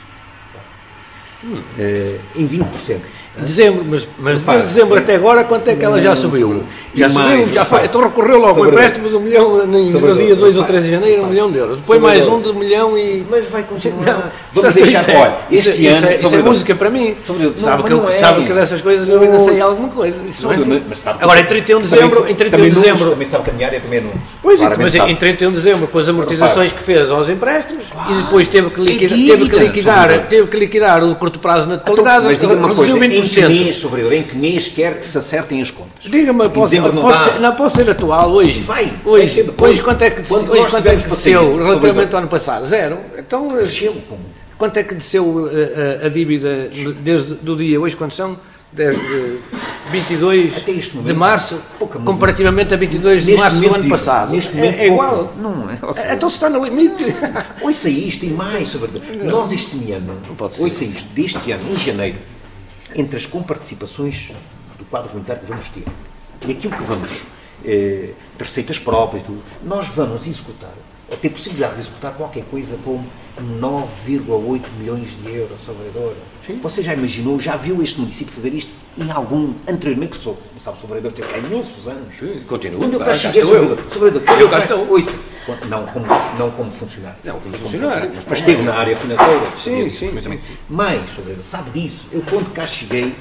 Hum. Uh, em vinte por cento. Em dezembro, mas, mas desde dezembro até agora, quanto é que ela já subiu? Já subiu, já foi, então recorreu logo o empréstimo de um milhão no dia dois ou três de janeiro, um milhão de euros. Depois mais um de um milhão e... Mas vai continuar. Vamos deixar, olha, este isso, ano... Isso é, isso é música para mim. Não, sabe, que eu, é. sabe que dessas coisas eu ainda sei alguma coisa. Isso não é assim. Mas agora, em trinta e um de dezembro... Em trinta e um de dezembro... Também sabe caminhar, é também números. Pois, mas em trinta e um de dezembro, com as amortizações que fez aos empréstimos, e depois teve que liquidar teve que liquidar o curto prazo na totalidade, mas diga uma coisa, em que mês, sobreviver, em que mês quer que se acertem as contas? Diga-me, pode, não, pode ser, não pode ser atual hoje? Vai, hoje, depois, hoje quanto é que, hoje, quanto é que desceu relativamente ao ano passado? Zero. Então, desceu. Quanto é que desceu a, a, a dívida desde o dia hoje, quando são? vinte e dois de março, comparativamente a vinte e dois de março do ano passado. Neste momento, é, é igual. Não é? Seja, então se está no limite. Ouça isto e mais. Sobre... Nós este ano, ouça isto, deste ano, em janeiro, entre as comparticipações do quadro comunitário que vamos ter e aquilo que vamos, eh, de receitas próprias, tudo, nós vamos executar, ou ter possibilidade de executar qualquer coisa como nove vírgula oito milhões de euros, Sr. Vereador. Você já imaginou, já viu este município fazer isto em algum, anteriormente, que sou, sabe, o Sr. Vereador teve há imensos anos. Sim, continua. Quando eu cá ah, cheguei, Sr. Vereador, eu cá estou. Ouça, não como, não como funcionário. Não como funcionário. Mas esteve na área financeira. Sim, sim. Mas, Sr. Vereador, sabe disso, eu quando cá cheguei,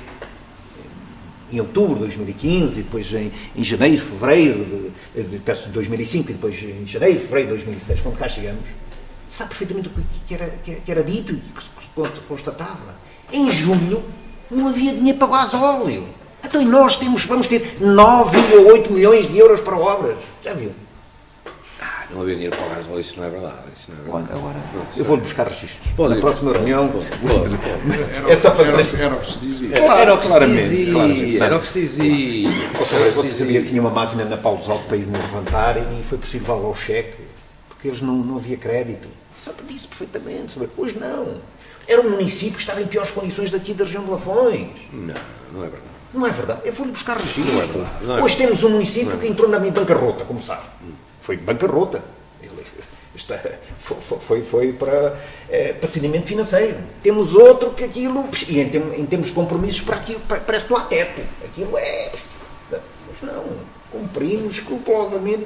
em outubro de dois mil e quinze, depois em, em janeiro, fevereiro de, de, de dois mil e cinco, e depois em janeiro, fevereiro de dois mil e seis, quando cá chegamos, sabe perfeitamente o que era, que era dito e que se constatava. Em julho não havia dinheiro para o gasóleo. Então e nós temos, vamos ter nove vírgula oito milhões de euros para obras. Já viu? Ah, não havia dinheiro para o gasóleo, isso não é verdade. Isso não é verdade. Agora, eu vou-lhe buscar registros. Pode Na ir. próxima reunião. Pode, pode, pode. Era, é só para era, era o que se dizia. Claro, Era o que se claramente, dizia. claramente. Era o que se dizia. Você, você sabia que tinha uma máquina na Paulo Alto para ir me levantar e foi possível levar o cheque, porque eles não, não havia crédito. Sabe disso perfeitamente. Sabe? Hoje não. Era um município que estava em piores condições daqui da região de Lafões. Não, não é verdade. Não é verdade. Eu vou-lhe buscar registros. Não é verdade. Não é Hoje verdade. temos um município que entrou na bancarrota, como sabe. Foi bancarrota. Ele, está, foi, foi, foi para, é, para saneamento financeiro. Temos outro que aquilo, e em, em termos de compromissos, para aquilo, parece que não há teto. Aquilo é... Mas não, cumprimos escrupulosamente.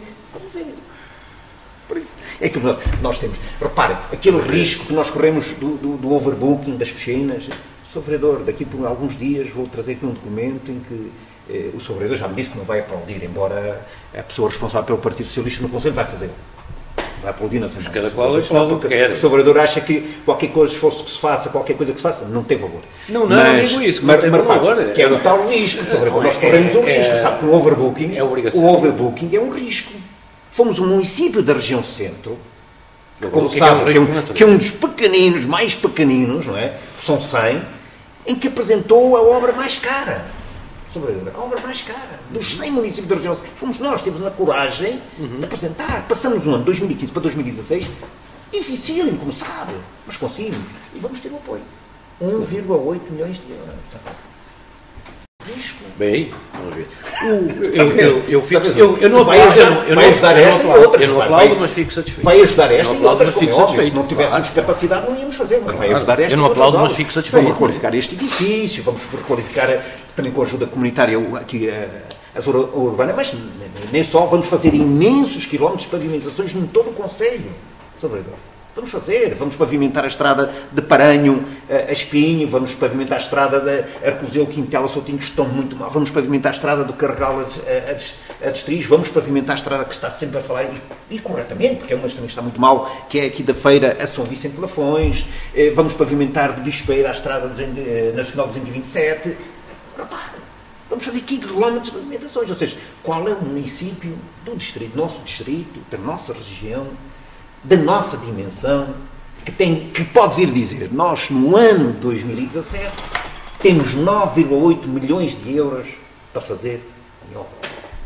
Por isso, é que nós, nós temos... Reparem, aquele risco que nós corremos do, do, do overbooking das piscinas. Sou vereador, daqui por alguns dias vou trazer aqui um documento em que eh, o Sr. Vereador já me disse que não vai aplaudir, embora a pessoa responsável pelo Partido Socialista no Conselho vai fazer. Vai aplaudir na Assembleia. Cada qual aplaude o que quer. O Sr. Vereador acha que qualquer coisa esforço que se faça, qualquer coisa que se faça, não tem valor. Não, não, mas, digo isso, que mas, não tem mas, valor. Pá, que é um tal risco, Sr. Vereador. Nós corremos um é, risco. Sabe que o overbooking, é obrigação. o overbooking é um risco. Fomos um município da região centro, como que sabe, é que é, um, um, que é um dos pequeninos, mais pequeninos, não é? São cem, em que apresentou a obra mais cara. A obra mais cara. Dos cem municípios da região, fomos nós, tivemos na coragem uhum. de apresentar. Passamos um ano, dois mil e quinze para dois mil e dezasseis, dificílimo, como sabe, mas conseguimos. E vamos ter o apoio. um vírgula oito milhões de euros. Risco. Bem, vamos ver. O, eu, eu, eu, fico, eu, eu não vai aplaudo, ajudar, eu, eu vai não, ajudar eu esta não e aplaudo, outras. eu não vai, aplaudo, vai, mas fico satisfeito. Vai ajudar esta não e outras, aplaudo, mas como é fico óbvio. Se satisfeito. não tivéssemos Claro. capacidade, não íamos fazer. Mas vai Claro. ajudar esta Eu não e outras aplaudo, mas obras. fico satisfeito. Vamos requalificar este edifício, vamos requalificar também com a ajuda comunitária aqui a, a zona urbana, mas nem só, vamos fazer imensos quilómetros de pavimentações em todo o concelho. Sr. Vereador. Vamos fazer, vamos pavimentar a estrada de Paranho a Espinho, vamos pavimentar a estrada de Arcozelo, Quintela, Soutinho, que estão muito mal, vamos pavimentar a estrada do Carregal a, a, a Destriz, vamos pavimentar a estrada que está sempre a falar, e, e corretamente, porque é uma também está muito mal, que é aqui da Feira a São Vicente de Lafões, eh, vamos pavimentar de Bispeira a estrada duzentos, eh, Nacional duzentos e vinte e sete, repare, vamos fazer quinze quilómetros de pavimentações, ou seja, qual é o município do distrito, nosso distrito, da nossa região, da nossa dimensão, que, tem, que pode vir dizer, nós no ano de dois mil e dezassete temos nove vírgula oito milhões de euros para fazer em obra.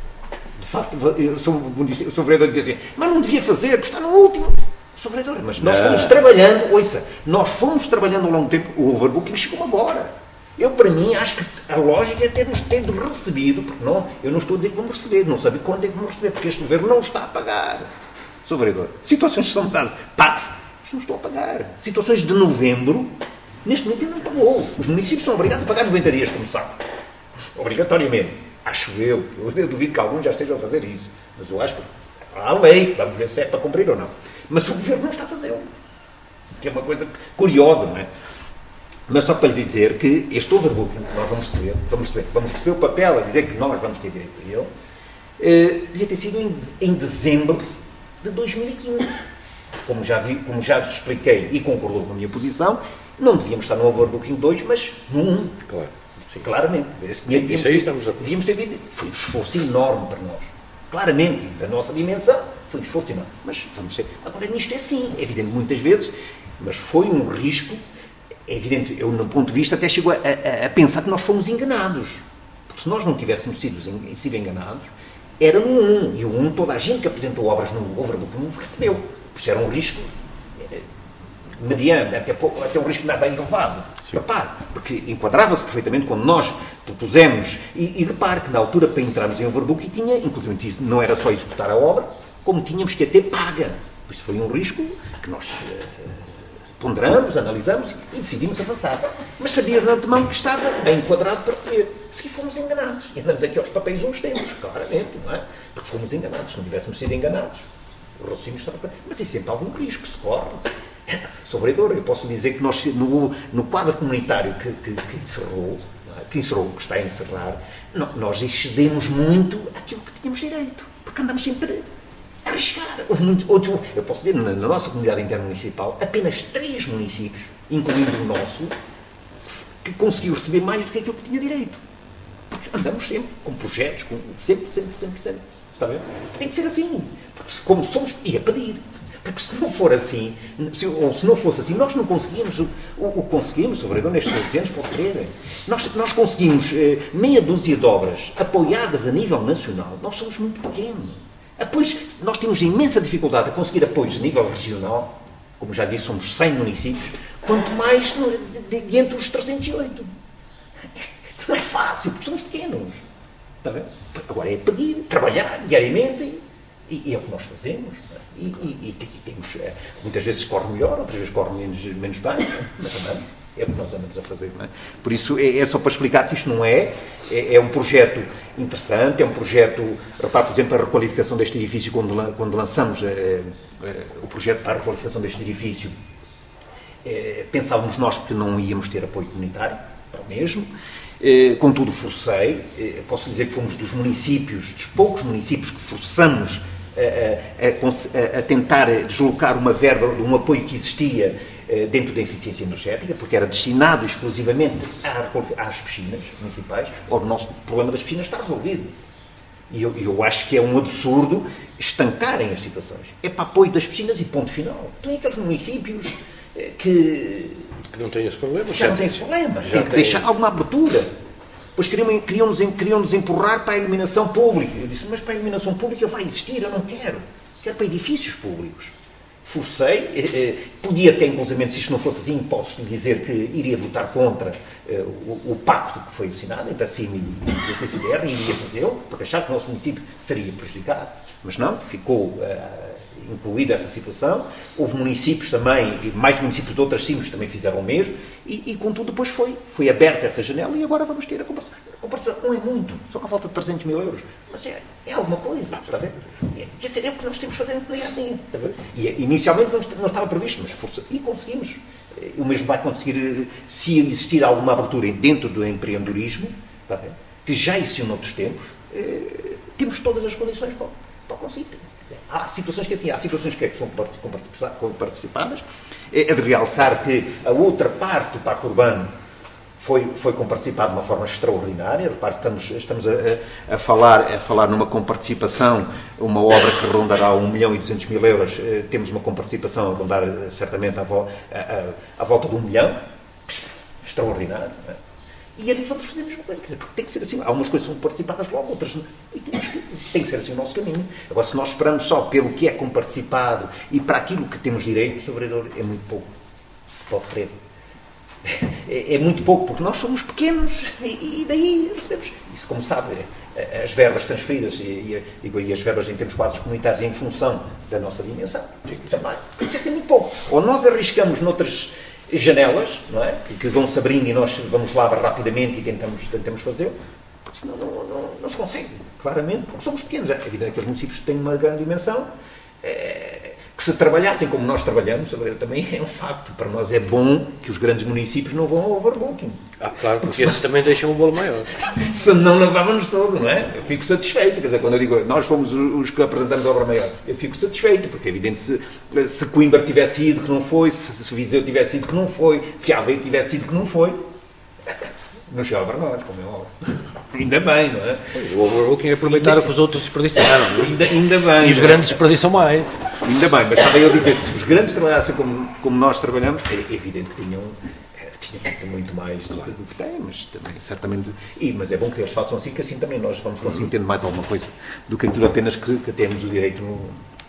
De facto, eu sou, o Sr. Vereador dizia assim, mas não devia fazer, porque está no último. Sr. Vereador, mas nós fomos trabalhando, ouça, nós fomos trabalhando ao longo do tempo, o overbooking chegou agora. Eu, para mim, acho que a lógica é termos tendo recebido, porque não, eu não estou a dizer que vamos receber, não sabe quando é que vamos receber, porque este governo não está a pagar. Sr. Vereador, situações que são dadas, pague-se, mas não estou a pagar. Situações de novembro, neste momento ainda não pagou. Os municípios são obrigados a pagar noventa dias, como sabe. Obrigatoriamente. Acho eu. Eu duvido que alguns já estejam a fazer isso. Mas eu acho que há lei, vamos ver se é para cumprir ou não. Mas o governo não está a fazê-lo. Que é uma coisa curiosa, não é? Mas só para lhe dizer que este overbooking que nós vamos receber, vamos receber, vamos receber o papel a dizer que nós vamos ter direito a ele, eh, devia ter sido em, em dezembro de dois mil e quinze. Como já, vi, como já expliquei e concordou com a minha posição, não devíamos estar no overbooking dois, mas no um. Claro. Sim, claramente. Esse dinheiro Sim, isso devíamos, aí ter, estamos a... devíamos ter vindo. Foi um esforço enorme para nós. Claramente, da nossa dimensão, foi um esforço enorme. Mas vamos ter. Agora, nisto é sim, é evidente muitas vezes, mas foi um risco. É evidente, eu, no ponto de vista, até chego a, a, a pensar que nós fomos enganados. Porque se nós não tivéssemos sido, sido enganados, era no um, e o um, toda a gente que apresentou obras no overbooking não recebeu. Por isso era um risco eh, mediano, até, até um risco nada elevado. Repare, porque enquadrava-se perfeitamente quando nós propusemos, e, e repare que na altura para entrarmos em overbooking tinha, inclusive isso não era só executar a obra, como tínhamos que a ter paga. Por isso foi um risco que nós eh, ponderamos, analisamos e decidimos avançar. Mas sabíamos de antemão que estava bem enquadrado para receber. Se fomos enganados. E andamos aqui aos papéis uns tempos, claramente, não é? Porque fomos enganados. Se não tivéssemos sido enganados, o raciocínio estava... Mas é sempre algum risco que se corre. Sou vereador, eu posso dizer que nós, no, no quadro comunitário que, que, que encerrou, não é? que encerrou, que está a encerrar, não, nós excedemos muito aquilo que tínhamos direito. Porque andamos sempre a arriscar. Houve muito, outro, eu posso dizer, na, na nossa comunidade intermunicipal, apenas três municípios, incluindo o nosso, que conseguiu receber mais do que aquilo que tinha direito. Porque andamos sempre com projetos, com, sempre, sempre, sempre, sempre. Está a ver? Tem que ser assim. Porque se, como somos, ia pedir. Porque se não for assim, se, ou se não fosse assim, nós não conseguimos o, o, o conseguimos, o vereador nestes doze anos, pode crer. Nós, nós conseguimos eh, meia dúzia de obras apoiadas a nível nacional. Nós somos muito pequenos. Apoios, nós temos imensa dificuldade a conseguir apoios a nível regional. Como já disse, somos cem municípios. Quanto mais no, de, de, entre os trezentos e oito. Não é fácil, porque somos pequenos. Está bem? Agora é pedir, trabalhar diariamente e, e é o que nós fazemos. E, e, e temos, muitas vezes corre melhor, outras vezes corre menos, menos bem, mas andamos. É o que nós andamos a fazer. Não é? Por isso, é, é só para explicar que isto não é, é, é um projeto interessante, é um projeto, repare, por exemplo, a requalificação deste edifício, quando, quando lançamos é, é, o projeto para a requalificação deste edifício, é, pensávamos nós que não íamos ter apoio comunitário para o mesmo. Eh, contudo, forcei, eh, posso dizer que fomos dos municípios, dos poucos municípios que forçamos eh, a, a, a tentar deslocar uma verba de um apoio que existia eh, dentro da eficiência energética, porque era destinado exclusivamente às piscinas municipais. Ora, o nosso problema das piscinas está resolvido. E eu, eu acho que é um absurdo estancarem as situações. É para apoio das piscinas e ponto final. Então, é aqueles municípios eh, que... que não tem esse problema. Já não tem esse problema. Tem que deixar alguma abertura. Pois queriam, queriam-nos, queriam-nos empurrar para a iluminação pública. Eu disse, mas para a iluminação pública vai existir, eu não quero. Quero para edifícios públicos. Forcei, eh, eh, podia ter, inclusive, se isto não fosse assim, posso dizer que iria votar contra eh, o, o pacto que foi assinado entre a C I M e a C C D R, e iria fazê-lo, porque achava que o nosso município seria prejudicado. Mas não, ficou... Eh, incluída essa situação. Houve municípios também, e mais municípios de outras C I Ms também fizeram o mesmo, e, e contudo depois foi, foi aberta essa janela e agora vamos ter a comparticipação. A comparticipação não é muito, só que falta de trezentos mil euros, mas é, é alguma coisa, está a ver? É, quer dizer, é o que nós temos fazendo diariamente, está a ver? E inicialmente não, não estava previsto, mas força, e conseguimos. O mesmo vai conseguir, se existir alguma abertura dentro do empreendedorismo, está a ver? Que já existiu noutros tempos, eh, temos todas as condições para, para conseguir. Há situações que assim, há situações que são participadas. É de realçar que a outra parte do Parque Urbano foi, foi comparticipada de uma forma extraordinária. Repare, estamos, estamos a, a, falar, a falar numa comparticipação, uma obra que rondará um milhão e duzentos mil euros, temos uma comparticipação a rondar certamente à, vo, a, a, à volta de um milhão. Extraordinário. Não é? E ali vamos fazer a mesma coisa, quer dizer, porque tem que ser assim. Algumas coisas são participadas logo, outras não. E temos que, tem que ser assim o nosso caminho. Agora, se nós esperamos só pelo que é comparticipado e para aquilo que temos direito, o vereador, é muito pouco. Pode crer. É, é muito pouco, porque nós somos pequenos e, e daí recebemos. Isso, como sabe, as verbas transferidas e, e, e as verbas em termos de quadros comunitários em função da nossa dimensão, também, tem que ser assim muito pouco. Ou nós arriscamos noutras janelas, não é? Que vão se abrindo e nós vamos lá rapidamente e tentamos, tentamos fazer, porque senão não, não, não se consegue, claramente, porque somos pequenos. É evidente que aqueles municípios têm uma grande dimensão, é, que se trabalhassem como nós trabalhamos, também é um facto. Para nós é bom que os grandes municípios não vão ao overbooking. Ah, claro, porque, porque esses também deixam o bolo maior. Senão levávamos todo, não é? Eu fico satisfeito, quer dizer, quando eu digo nós fomos os que apresentamos a obra maior, eu fico satisfeito, porque é evidente, se, se Coimbra tivesse ido que não foi, se, se Viseu tivesse ido que não foi, se Aveiro tivesse ido que não foi, não chegava para nós, como é óbvio. Ainda bem, não é? O overbooking é aproveitar ainda, o que os outros desperdiçaram. Ainda, ainda bem. E os grandes desperdiçam mais. Ainda bem, mas estava eu a dizer, se os grandes trabalhassem como, como nós trabalhamos, é evidente que tinham, tinham muito mais do que, do que têm, mas também, certamente. E, mas é bom que eles façam assim, que assim também nós vamos conseguir ter mais alguma coisa do que aquilo apenas que, que temos o direito no.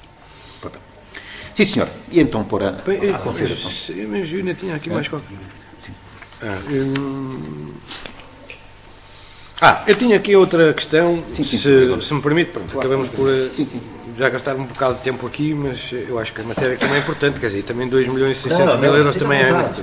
Sim, senhor. E então, por a, a, a consideração. Mas, mas eu ainda tinha aqui é? mais qualquer coisa. Sim. Ah, eu... ah, eu tinha aqui outra questão, sim, sim, se, se me permite, pronto, claro, acabamos por sim, sim. já gastar um bocado de tempo aqui, mas eu acho que a matéria também é importante, quer dizer, também dois milhões e seiscentos mil euros também é muito.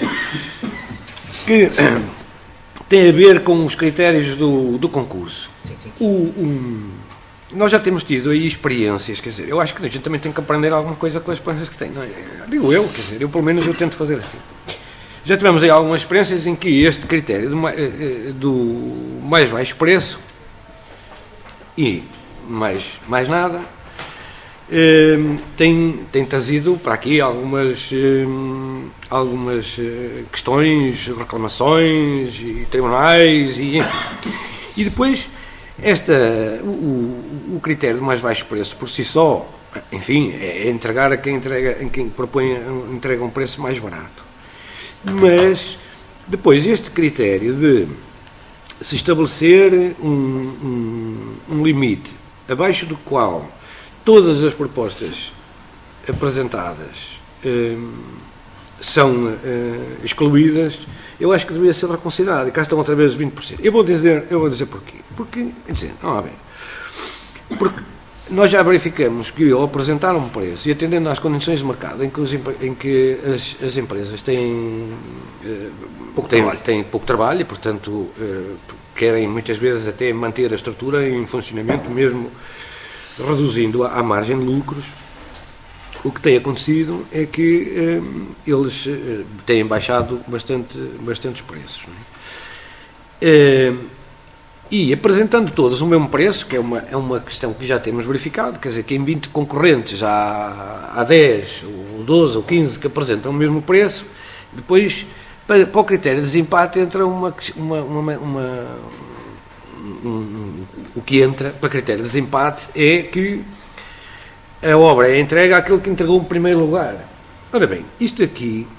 Que tem a ver com os critérios do, do concurso. Sim, sim. O, o, nós já temos tido aí experiências, quer dizer, eu acho que a gente também tem que aprender alguma coisa com as experiências que tem, não é? Digo eu, quer dizer, eu pelo menos eu tento fazer assim. Já tivemos aí algumas experiências em que este critério do, do mais baixo preço e mais, mais nada Uh, tem, tem trazido para aqui algumas, uh, algumas uh, questões, reclamações e tribunais e enfim. E depois esta, o, o critério do mais baixo preço por si só, enfim, é entregar a quem, entrega, a quem propõe, entrega um preço mais barato. Mas depois este critério de se estabelecer um, um, um limite abaixo do qual todas as propostas apresentadas hum, são hum, excluídas, eu acho que deveria ser reconsiderado. E cá estão outra vez os vinte por cento. Eu vou dizer, eu vou dizer porquê. Porque, quer dizer, não há bem. Porque nós já verificamos que ao apresentar um preço e atendendo às condições de mercado em que, os, em que as, as empresas têm, uh, pouco, têm, trabalho. têm pouco trabalho e, portanto, uh, querem muitas vezes até manter a estrutura em funcionamento, mesmo reduzindo a, a margem de lucros, o que tem acontecido é que um, eles uh, têm baixado bastante, bastante os preços. Não é? Uh, e apresentando todos o mesmo preço, que é uma, é uma questão que já temos verificado, quer dizer, que em vinte concorrentes há, há dez, ou doze, ou quinze que apresentam o mesmo preço, depois, para, para o critério de desempate, entra uma... uma, uma, uma Um, um, o que entra para critério de desempate é que a obra é entregue àquele que entregou em primeiro lugar. Ora bem, isto aqui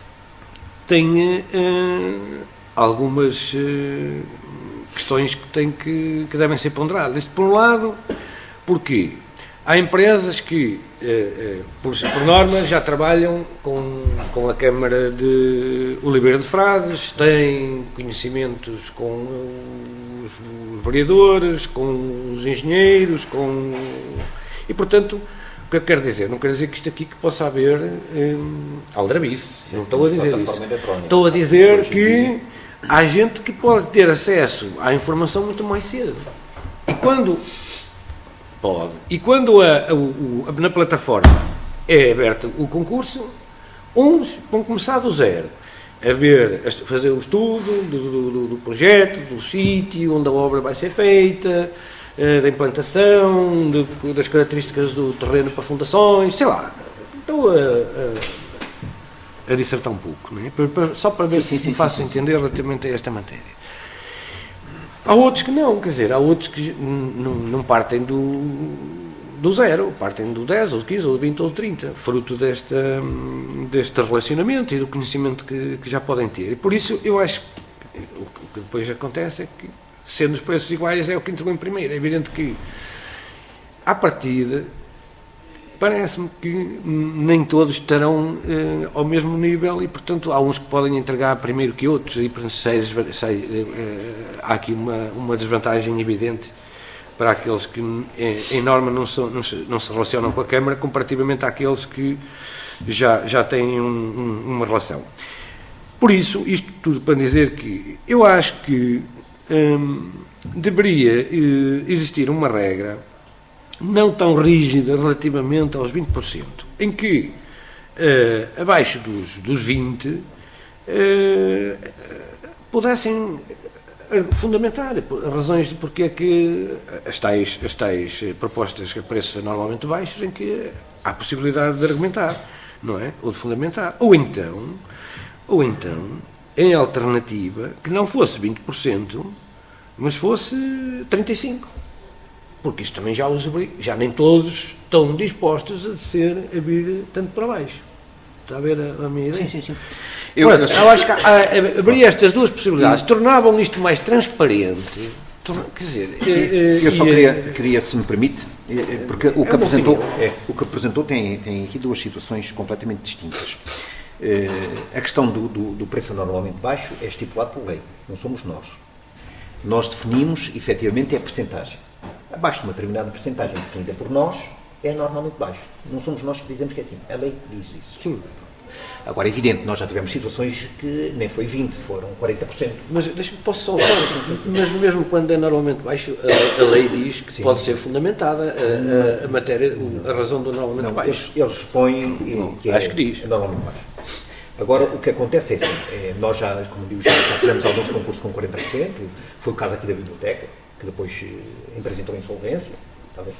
tem uh, algumas uh, questões que, tem que, que devem ser ponderadas. Isto, por um lado, porque há empresas que, uh, uh, por, por norma, já trabalham com, com a Câmara de Oliveira de Frades, têm conhecimentos com os, os vereadores, com os engenheiros, com... E, portanto, o que eu quero dizer? Não quero dizer que isto aqui que possa haver hum, aldrabice. Não estou a dizer isso. Estou a dizer que há gente que pode ter acesso à informação muito mais cedo. E quando... Pode. E quando a, a, a, na plataforma é aberto o concurso, uns vão começar do zero, a ver, a fazer o estudo do, do, do projeto, do sítio onde a obra vai ser feita, da implantação, de, das características do terreno para fundações, sei lá. Estou a, a, a dissertar um pouco, não é? Para, para, só para ver sim, se sim, me sim, faço sim, entender sim. relativamente a esta matéria. Há outros que não, quer dizer, há outros que não, não partem do, do zero, partem do dez, ou do quinze, ou do vinte, ou do trinta, fruto desta, deste relacionamento e do conhecimento que, que já podem ter. E por isso eu acho que o que depois acontece é que, sendo os preços iguais, é o que entregou em primeiro. É evidente que, à partida, parece-me que nem todos estarão eh, ao mesmo nível e, portanto, há uns que podem entregar primeiro que outros e, sei, sei, eh, há aqui uma, uma desvantagem evidente para aqueles que, em, em norma, não, são, não, se, não se relacionam com a Câmara comparativamente àqueles que já, já têm um, um, uma relação. Por isso, isto tudo para dizer que eu acho que hum, deveria eh, existir uma regra não tão rígida relativamente aos vinte por cento, em que, uh, abaixo dos, dos vinte por cento, uh, pudessem fundamentar as razões de porque é que as tais, as tais propostas a preços normalmente baixos, em que há possibilidade de argumentar, não é? Ou de fundamentar. Ou então, ou então, em alternativa, que não fosse vinte por cento, mas fosse trinta e cinco por cento. Porque isto também já os obriga, já nem todos estão dispostos a descer, a vir tanto para baixo. Está a ver a, a minha ideia? Sim, sim, sim. Eu, Pronto, eu, eu acho que abrir estas duas possibilidades, tornavam isto mais transparente. Torna, quer dizer, eu, eu só queria, queria, se me permite, porque o que, é apresentou, é, o que apresentou tem, tem aqui duas situações completamente distintas. A questão do, do, do preço normalmente baixo é estipulado por lei, não somos nós. Nós definimos, efetivamente, é a percentagem. Abaixo de uma determinada percentagem definida por nós, é normalmente baixo. Não somos nós que dizemos que é assim. A lei diz isso. Sim. Agora, é evidente, nós já tivemos situações que nem foi vinte por cento, foram quarenta por cento. Mas deixa-me, posso só falar, mas mesmo quando é normalmente baixo, a, a lei diz que sim, pode ser fundamentada a, a, a matéria, a razão do normalmente não, baixo. Eles, eles expõem não, que é acho que diz. Normalmente baixo. Agora, o que acontece é assim, é, nós já, como digo, já fizemos alguns concursos com quarenta por cento, foi o caso aqui da biblioteca, que depois a empresa entrou em insolvência, está bem?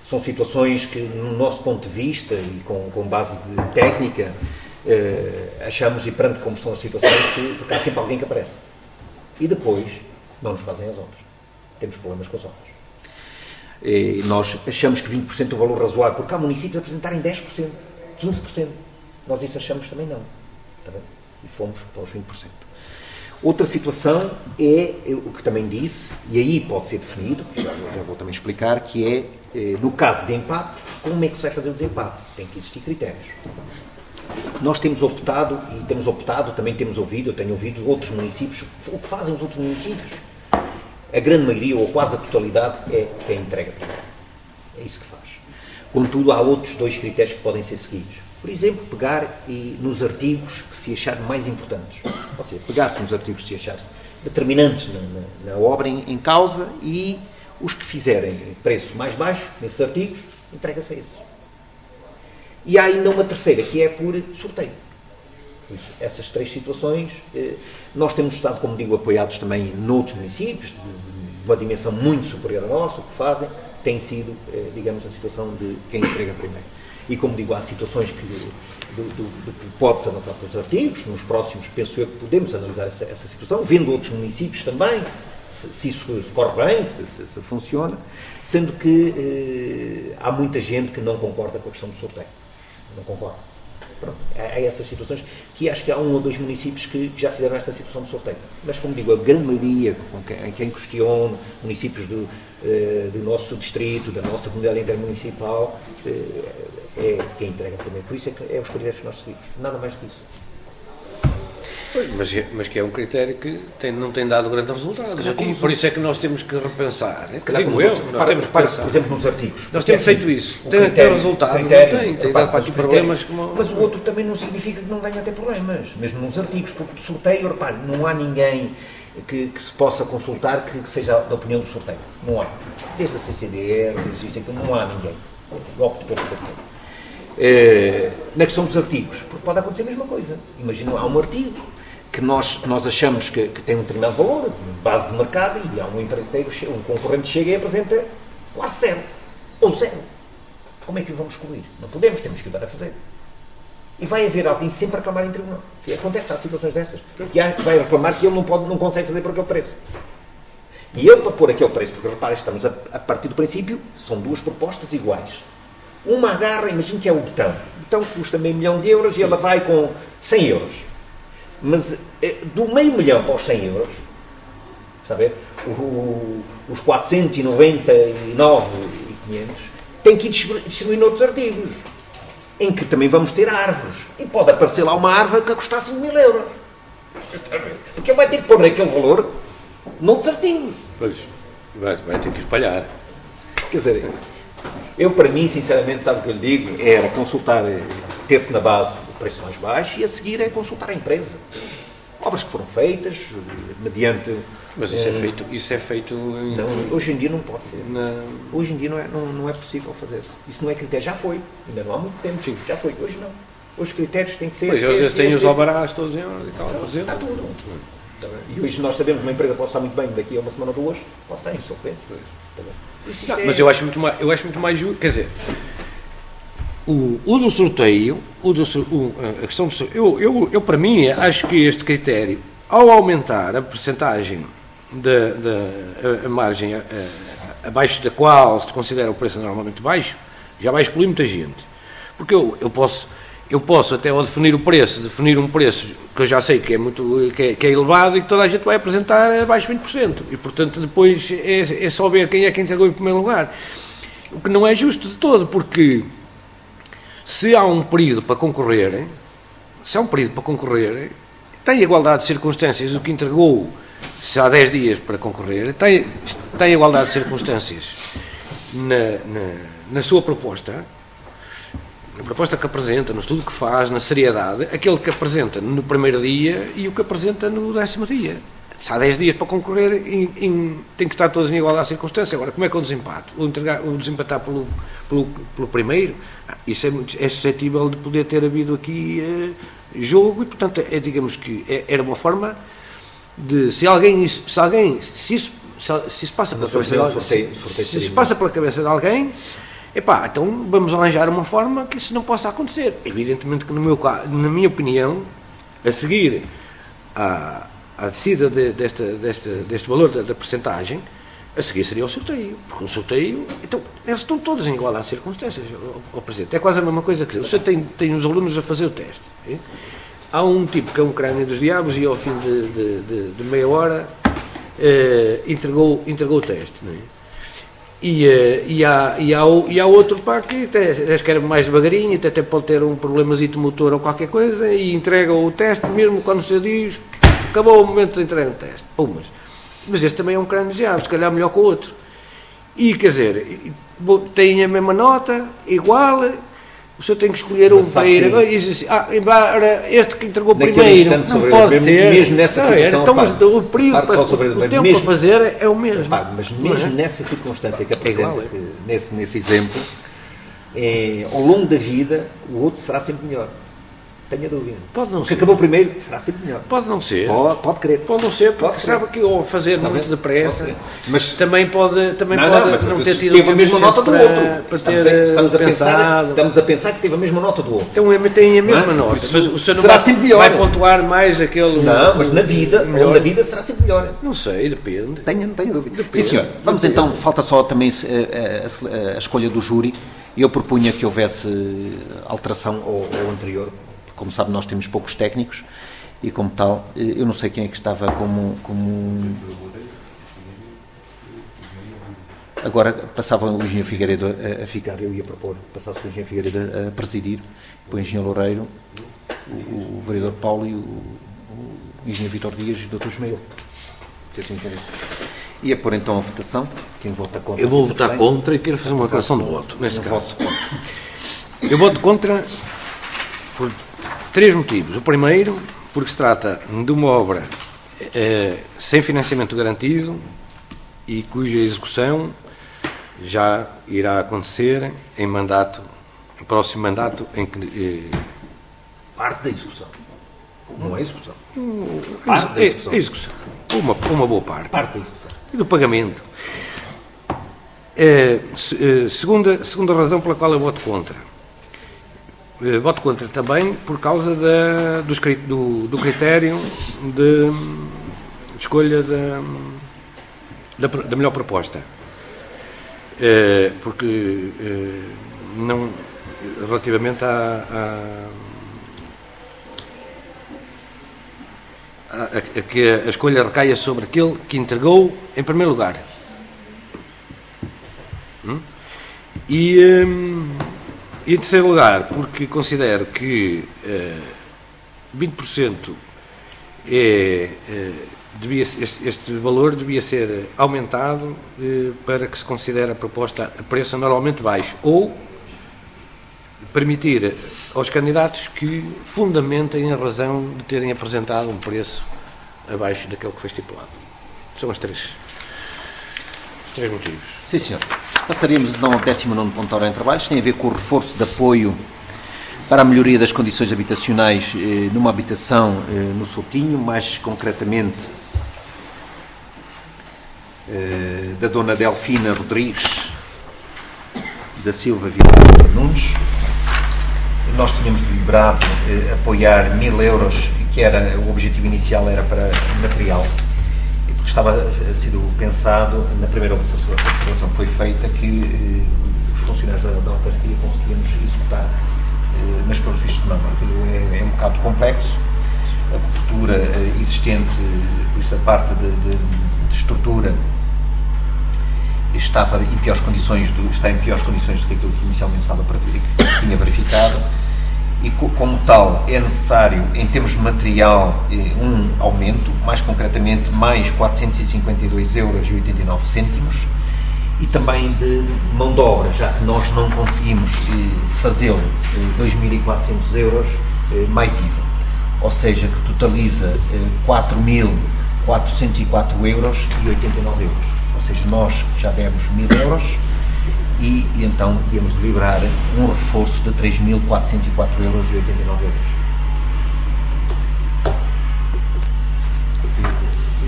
são situações que, no nosso ponto de vista e com, com base de técnica, eh, achamos, e perante como estão as situações, que porque há sempre alguém que aparece. E depois não nos fazem as obras. Temos problemas com as obras. E nós achamos que vinte por cento é o valor razoável, porque há municípios a apresentarem dez por cento, quinze por cento. Nós isso achamos também não. Está bem? E fomos para os vinte por cento. Outra situação é o que também disse, e aí pode ser definido, já, já vou também explicar, que é, no caso de empate, como é que se vai fazer o desempate? Tem que existir critérios. Nós temos optado, e temos optado, também temos ouvido, eu tenho ouvido outros municípios, o que fazem os outros municípios, a grande maioria, ou quase a totalidade, é que é entrega primeiro. É isso que faz. Contudo, há outros dois critérios que podem ser seguidos. Por exemplo, pegar e, nos artigos que se acharem mais importantes. Ou seja, pegar-se nos artigos que se acharem determinantes na, na, na obra em, em causa e os que fizerem preço mais baixo nesses artigos, entrega-se a esses. E há ainda uma terceira, que é por sorteio. Por isso, essas três situações, eh, nós temos estado, como digo, apoiados também noutros municípios, de, de uma dimensão muito superior à nossa, o que fazem tem sido, eh, digamos, a situação de quem entrega primeiro. E, como digo, há situações que, de, de, de, de pode-se avançar pelos artigos, nos próximos, penso eu, que podemos analisar essa, essa situação, vendo outros municípios também, se, se isso se corre bem, se, se, se funciona, sendo que eh, há muita gente que não concorda com a questão do sorteio. Não concorda. Pronto, há, há essas situações que acho que há um ou dois municípios que já fizeram esta situação de sorteio. Mas, como digo, a grande maioria, com quem, quem questiona, municípios do, eh, do nosso distrito, da nossa comunidade intermunicipal, eh, é quem entrega primeiro. Por isso é que é os critérios que nós seguimos. Nada mais do que isso. Mas, mas que é um critério que tem, não tem dado grandes resultados. Aqui, por isso é que nós temos que repensar. Se calhar, Digo eu, outros, nós para, temos que para, pensar. Por exemplo, nos artigos. Nós temos feito isso. Tem, critério, tem resultado, critério, não tem. Tem repara, dado para problemas. Como... Mas o outro também não significa que não venha a ter problemas. Mesmo nos artigos. Porque de sorteio, repare, não há ninguém que, que se possa consultar que, que seja da opinião do sorteio. Não há. Desde a C C D R, existem, não há ninguém. Opte pelo sorteio. É, na questão dos artigos, porque pode acontecer a mesma coisa. Imagina, há um artigo que nós, nós achamos que, que tem um determinado valor, base de mercado, e há um empreiteiro, um concorrente chega e apresenta quase zero, ou zero. Como é que o vamos excluir? Não podemos, temos que o dar a fazer. E vai haver alguém sempre a reclamar em tribunal. Que acontece, há situações dessas. Que há, vai reclamar que ele não, pode, não consegue fazer por aquele preço. E ele, para pôr aquele preço, porque repara, estamos a, a partir do princípio, são duas propostas iguais. Uma agarra, imagino que é o betão. O betão custa meio milhão de euros e ela vai com cem euros. Mas do meio milhão para os cem euros, está a ver? O, o, os quatrocentos e noventa e nove mil e quinhentos tem que ir distribuir noutros artigos, em que também vamos ter árvores. E pode aparecer lá uma árvore que custa cinco mil euros. Porque ele vai ter que pôr aquele valor noutros artigos. Pois, vai, vai ter que espalhar. Quer dizer, eu, para mim, sinceramente, sabe o que eu lhe digo? Era consultar, ter-se na base o preço mais baixo e a seguir é consultar a empresa. Obras que foram feitas, mediante... Mas isso é feito... Isso é feito em... Não, hoje em dia não pode ser. Na... Hoje em dia não é, não, não é possível fazer isso. Isso não é critério. Já foi. Ainda não há muito tempo. Sim. Já foi. Hoje não. Hoje os critérios têm que ser... Pois, às vezes têm os alvarás todos em ordem e tal. Não, está tudo. E hoje nós sabemos, uma empresa pode estar muito bem daqui a uma semana ou duas, pode estar em insolvência. Não, é... Mas eu acho muito mais, eu acho muito mais justo, quer dizer, o, o do sorteio, o do, o, a questão do sorteio, eu, eu, eu para mim acho que este critério, ao aumentar a percentagem da, da a, a margem a, a, abaixo da qual se considera o preço normalmente baixo, já vai excluir muita gente. Porque eu, eu posso... Eu posso até ao definir o preço, definir um preço que eu já sei que é, muito, que é, que é elevado e que toda a gente vai apresentar abaixo de vinte por cento. E, portanto, depois é, é só ver quem é que entregou em primeiro lugar. O que não é justo de todo, porque se há um período para concorrerem, se há um período para concorrerem, tem igualdade de circunstâncias o que entregou, se há dez dias para concorrer, tem, tem igualdade de circunstâncias na, na, na sua proposta, na proposta que apresenta, no estudo que faz, na seriedade, aquele que apresenta no primeiro dia e o que apresenta no décimo dia. Se há dez dias para concorrer, em, em, tem que estar todos em igualdade de circunstância. Agora, como é que é o desempate? O, entregar, o desempatar pelo, pelo, pelo primeiro, isso é, é suscetível de poder ter havido aqui uh, jogo e, portanto, é, digamos que é, era uma forma de, se alguém, se alguém, se isso, se, se isso passa pela cabeça de alguém, se, se isso passa pela cabeça de alguém, epá, então vamos arranjar uma forma que isso não possa acontecer. Evidentemente que, no meu, na minha opinião, a seguir à, à descida de, desta, desta, deste valor da, da percentagem, a seguir seria o sorteio. Porque o sorteio, então, eles estão todos em igualdade de circunstâncias, ao Presidente. É quase a mesma coisa que o senhor tem, tem os alunos a fazer o teste. É? Há um tipo que é um crânio dos diabos e ao fim de, de, de, de meia hora eh, entregou, entregou o teste. Não é? E, e, há, e, há, e há outro pá, que até quer mais devagarinho, até, até pode ter um problemazito motor ou qualquer coisa e entrega o teste, mesmo quando se diz acabou o momento de entrega do teste. Oh, mas, mas este também é um crânio de diabo, se calhar melhor que o outro. E quer dizer, tem a mesma nota, igual, o senhor tem que escolher um para ir agora e diz assim, ah, embora este que entregou primeiro, não pode mesmo, ser. Mesmo nessa não, situação, então, mas repare, o período, para, sobre, o tempo mesmo, para fazer é o mesmo. Repare, mas mesmo é? nessa circunstância que apresenta, é igual, é? nesse, nesse exemplo, é, ao longo da vida, o outro será sempre melhor. Tenha dúvida. Pode não o que ser. acabou primeiro será sempre melhor. Pode não ser. Pode, pode crer. Pode não ser, porque sabe que ao fazer tá muito depressa, mas também pode, também não, pode não, mas não ter tido teve a mesma nota do para, outro. Para estamos, ter a, estamos, a pensar, pensado. estamos a pensar que teve a mesma nota do outro. Então tem a mesma não, nota. Isso, mas o senhor não será vai, sempre melhor. Vai pontuar mais aquele. Não, mas na vida, ou na vida será sempre melhor. Não sei, depende. Tenho, tenho dúvida. Depende, Sim, senhor. Vamos depende. então, falta só também a, a, a, a escolha do júri. Eu propunha que houvesse alteração ao, ao anterior. Como sabe, nós temos poucos técnicos e, como tal, eu não sei quem é que estava como... como... Agora passava o engenheiro Figueiredo a, a ficar, eu ia propor, passasse o engenheiro Figueiredo a presidir, depois o engenheiro Loureiro, o, o vereador Paulo e o, o engenheiro Vítor Dias e o doutor Ismael. Se assim interessa. Ia pôr então a votação. Quem vota contra? Eu vou votar contra e quero fazer uma declaração de voto, neste caso. Eu voto contra por três motivos. O primeiro, porque se trata de uma obra eh, sem financiamento garantido e cuja execução já irá acontecer em mandato, em próximo mandato, em que... Eh, parte da execução. Não é execução. Um, parte da execução. É execução. Uma, uma boa parte. Parte da execução. E do pagamento. Eh, se, eh, segunda, segunda razão pela qual eu voto contra. Uh, voto contra também por causa da, do, do, do critério de, de escolha da, da, da melhor proposta. Uh, porque uh, não, relativamente à, à, à, a que a escolha recaia sobre aquele que entregou em primeiro lugar. Hum? E... Um, E em terceiro lugar, porque considero que uh, vinte por cento é, uh, devia, este, este valor devia ser aumentado uh, para que se considere a proposta a preço normalmente baixo, ou permitir aos candidatos que fundamentem a razão de terem apresentado um preço abaixo daquele que foi estipulado. São os três, os três motivos. Sim, senhor. Passaríamos então ao décimo nono ponto da ordem de trabalhos, tem a ver com o reforço de apoio para a melhoria das condições habitacionais eh, numa habitação eh, no Soutinho, mais concretamente eh, da dona Delfina Rodrigues da Silva Vilar Nunes. Nós tínhamos deliberado eh, apoiar mil euros, que era, o objetivo inicial era para material. Estava sido pensado, na primeira observação que foi feita, que eh, os funcionários da, da autarquia conseguíamos executar eh, nas provas de mão. Aquilo é, é um bocado complexo, a cobertura eh, existente, por isso a parte de, de, de estrutura estava em piores condições, do, está em piores condições do que aquilo que inicialmente estava para, que se tinha verificado. E como tal é necessário, em termos de material, um aumento, mais concretamente mais quatrocentos e cinquenta e dois euros e oitenta e nove cêntimos, e também de mão de obra, já que nós não conseguimos fazê-lo, dois mil e quatrocentos euros mais I V A, ou seja, que totaliza quatro mil quatrocentos e quatro euros e oitenta e nove euros, ou seja, nós já demos mil euros, E, e então íamos deliberar um reforço de três mil quatrocentos e quatro euros e oitenta e nove euros.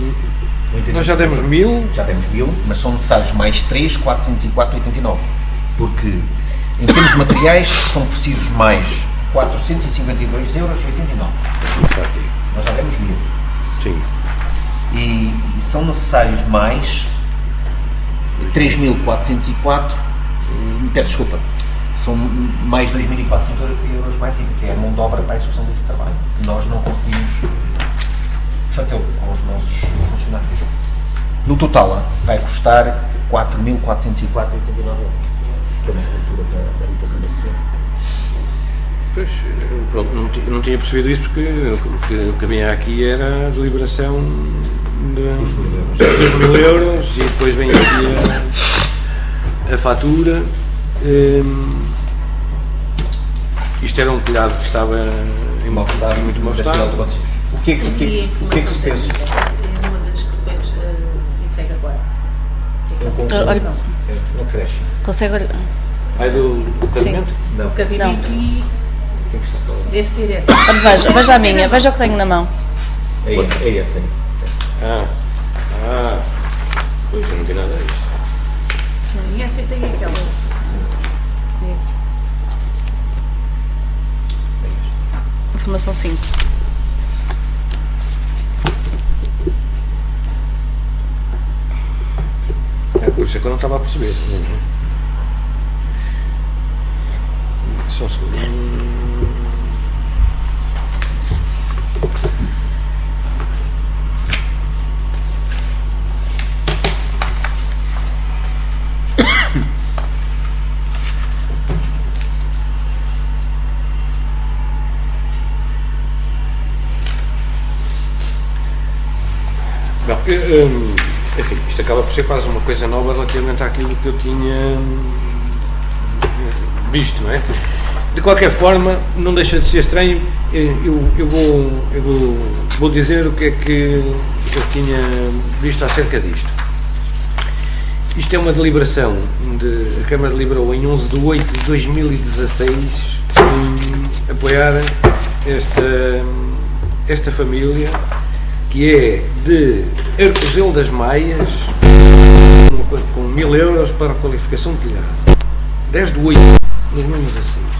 Nós já demos mil. Já demos mil, mas são necessários mais três mil quatrocentos e quatro e oitenta e nove. porque em termos materiais são precisos mais quatrocentos e cinquenta e dois euros e oitenta e nove. Nós já demos mil. Sim. E, e são necessários mais três mil quatrocentos e quatro, peço desculpa, são mais dois mil e quatrocentos euros mais, que é a mão de obra para a execução desse trabalho, que nós não conseguimos fazer com os nossos funcionários. No total, vai custar quatro mil quatrocentos e quatro vírgula oitenta e nove euros, que é uma cultura da habitação da senhora. Pois, pronto, não, t- não tinha percebido isso porque o que, o que vinha aqui era a deliberação de, dos mil euros e depois vem aqui a, a fatura. Hum, isto era um telhado que estava em mau estado, muito mau estado. O que é que, o que, é que, o que, é que se pensa? É uma das que se fez uh, entregue agora. O que é que é a Olha- população? Não cresce. Consegue olhar? Ai do, do cabimento? Não. O cabimento Não. aqui O que é que está a falar? deve ser essa. Olha, Veja, veja a minha, veja o que tenho na mão. É, é esse aí. Ah, ah, pois não tem nada a isto. E essa tem aquela. Informação cinco. É por isso é que eu não estava a perceber. Só um segundo. Não, eu, hum, enfim, isto acaba por ser quase uma coisa nova relativamente àquilo que eu tinha hum, visto, não é? De qualquer forma, não deixa de ser estranho. Eu, eu, vou, eu vou, vou dizer o que é que eu tinha visto acerca disto. Isto é uma deliberação, de, a Câmara deliberou em onze de oito de dois mil e dezasseis um, apoiar esta, esta família, que é de Arcozelo das Maias, com, com mil euros para a qualificação de telhado. dez de oito de dois mil e dezasseis.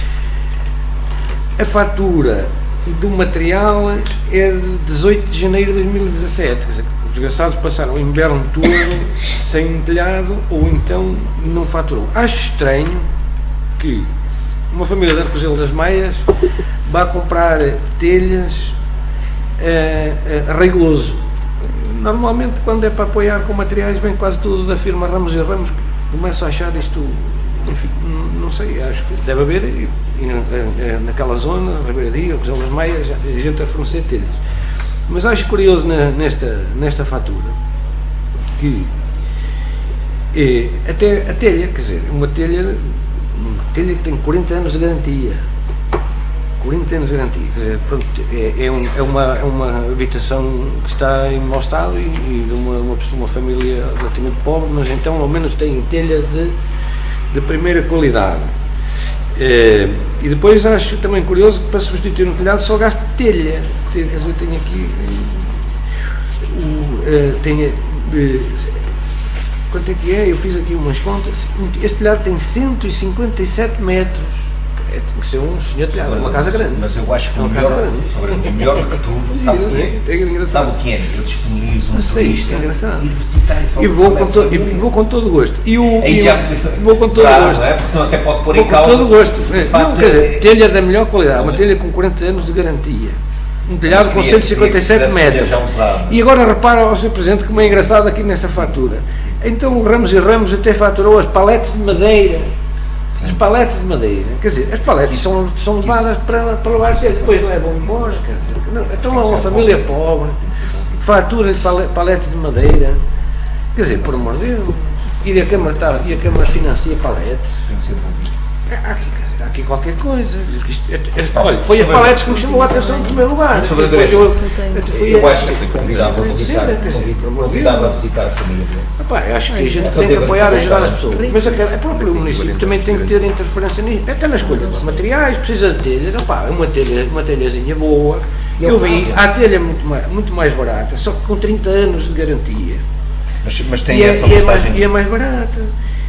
A fatura do material é de dezoito de janeiro de dois mil e dezassete. Quer dizer, os desgraçados passaram o inverno todo sem telhado ou então não faturou. Acho estranho que uma família de Arcozelo das Maias vá comprar telhas a, a, a Reigoso. Normalmente, quando é para apoiar com materiais, vem quase tudo da firma Ramos e Ramos. Começo a achar isto, enfim, não sei, acho que deve haver e, e, naquela zona, Ribeiradia, Arcozelo das Maias, gente a fornecer telhas. Mas acho curioso na, nesta, nesta fatura que é, até a telha, quer dizer, uma telha, uma telha que tem quarenta anos de garantia. quarenta anos de garantia, quer dizer, pronto, é, é, um, é, uma, é uma habitação que está em mau estado e, e de uma, uma, pessoa, uma família relativamente pobre, mas então ao menos tem telha de, de primeira qualidade. É, e depois acho também curioso que para substituir um telhado só gasto telha. Quer dizer, eu tenho aqui o, é, tenho, é, quanto é que é? Eu fiz aqui umas contas. Este telhado tem cento e cinquenta e sete metros. É, tem que ser um senhor telhado, uma casa grande. Mas eu acho que é o melhor, sobre o melhor do que tudo, sabe o que é? Sabe o que é? Eu disponibilizo um turista é ir visitar e falar. E vou com, to, e vou com todo o gosto. E o, Aí e já o, vou com todo claro, o gosto. Não é? Porque senão até pode pôr Vou em causa. com todo o gosto. Se, de Não, facto, quer dizer, é- telha da melhor qualidade, uma telha com quarenta anos de garantia. Um telhado Mas com queria- cento e cinquenta e sete queria que se metros. já usado. E agora repara ao senhor Presidente como é engraçado aqui nessa fatura. Então o Ramos e Ramos até faturou as paletes de madeira. Sim. As paletes de madeira. Quer dizer, as paletes são, são levadas para, para levar a telha, depois levam embora. Quer dizer, não, então é uma família pobre, fatura-lhe fale- paletes de madeira. Quer dizer, por amor de Deus. E a Câmara, está, e a Câmara financia paletes. Tem que ser ouvido. Há aqui, há aqui qualquer coisa. Isto, este, este, olha, foi as paletes que me chamou a atenção em primeiro lugar. Sobre a Depois direção. eu, eu, fui Eu a- acho que convidava a visitar, Quer dizer, por amor de convidava a Deus. visitar a família. Epá, eu acho que a gente Fazer tem que apoiar e bem, ajudar as fazer pessoas. bem. Mas a, a própria município também tem que ter interferência nisso. Até na escolha dos materiais, precisa de telhas. Epá, uma, telha, uma telhazinha boa. Eu vi, há telha muito mais, muito mais barata, só que com trinta anos de garantia. Mas, mas tem E é, essa e é mais, listagem. e é mais barata.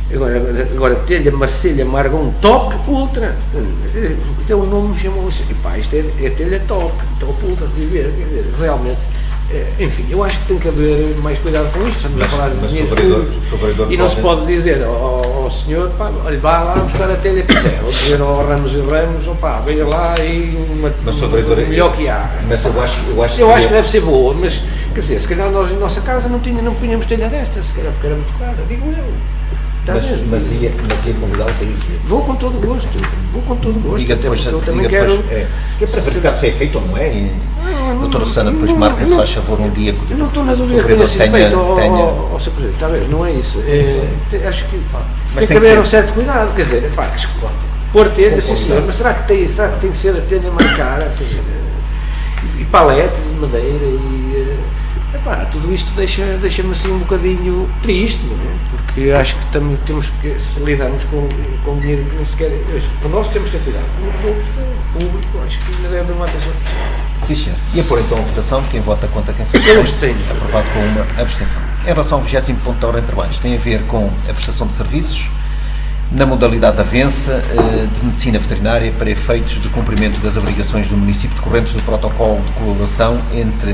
Agora, agora telha, Marselha, Margão, Top Ultra. Até o nome chamou-se. E pá, isto é, é telha top, Top Ultra, quer dizer, realmente. Enfim, eu acho que tem que haver mais cuidado com isto. Estamos mas, a falar de dinheiro público. E não se pode dizer ao, ao senhor, pá, olha, vá lá buscar a telha que quiser. Ou dizer ao Ramos e Ramos, opá, venha lá e uma, mas, uma, uma melhor que há. Mas eu acho, eu acho, eu que, acho que deve ser boa, mas quer dizer, se calhar nós em nossa casa não, tinha, não punhamos telha desta, se calhar porque era muito cara, digo eu. Mas, mas ia, mas ia convidá-lo para isso? Vou com todo o gosto, vou com todo o gosto. Diga depois, eu diga também depois, quero. É, é para verificar se foi feito ou não é? E, doutora Susana, depois marca, se faz favor, um dia que eu não estou na dúvida que tenha sido feito ao seu Presidente, está a ver? Não é isso. É, acho que pá, mas tem que haver um certo cuidado, quer dizer, pá, pôr telha, sim senhor, mas será que, tem, será que tem que ser a telha mais cara? Quer dizer, e paletes de madeira e. Epá, tudo isto deixa, deixa-me assim um bocadinho triste, não é? Porque acho que também temos que, se lidarmos com, com dinheiro que nem sequer. Por nós temos que ter cuidado. Com os outros, o público, acho que ainda deve haver uma atenção especial. Sim, senhor. E a pôr então a votação de quem vota contra quem se abstém. abstenho. Aprovado com uma abstenção. Em relação ao vigésimo ponto da ordem de trabalhos, tem a ver com a prestação de serviços na modalidade da avença de medicina veterinária para efeitos de cumprimento das obrigações do município decorrentes do protocolo de colaboração entre.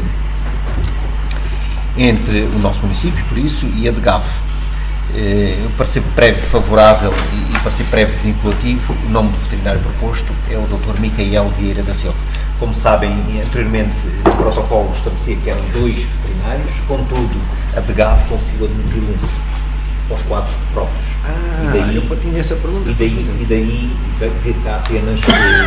entre o nosso município, por isso, e a de Gave. O parecer prévio favorável e parecer prévio vinculativo, o nome do veterinário proposto é o doutor Micael Vieira da Silva. Como sabem, anteriormente o protocolo estabelecia que eram dois veterinários, contudo, a de Gave conseguiu admitir um aos quadros próprios. Ah, e daí, eu tinha essa pergunta. E daí, e daí vir cá apenas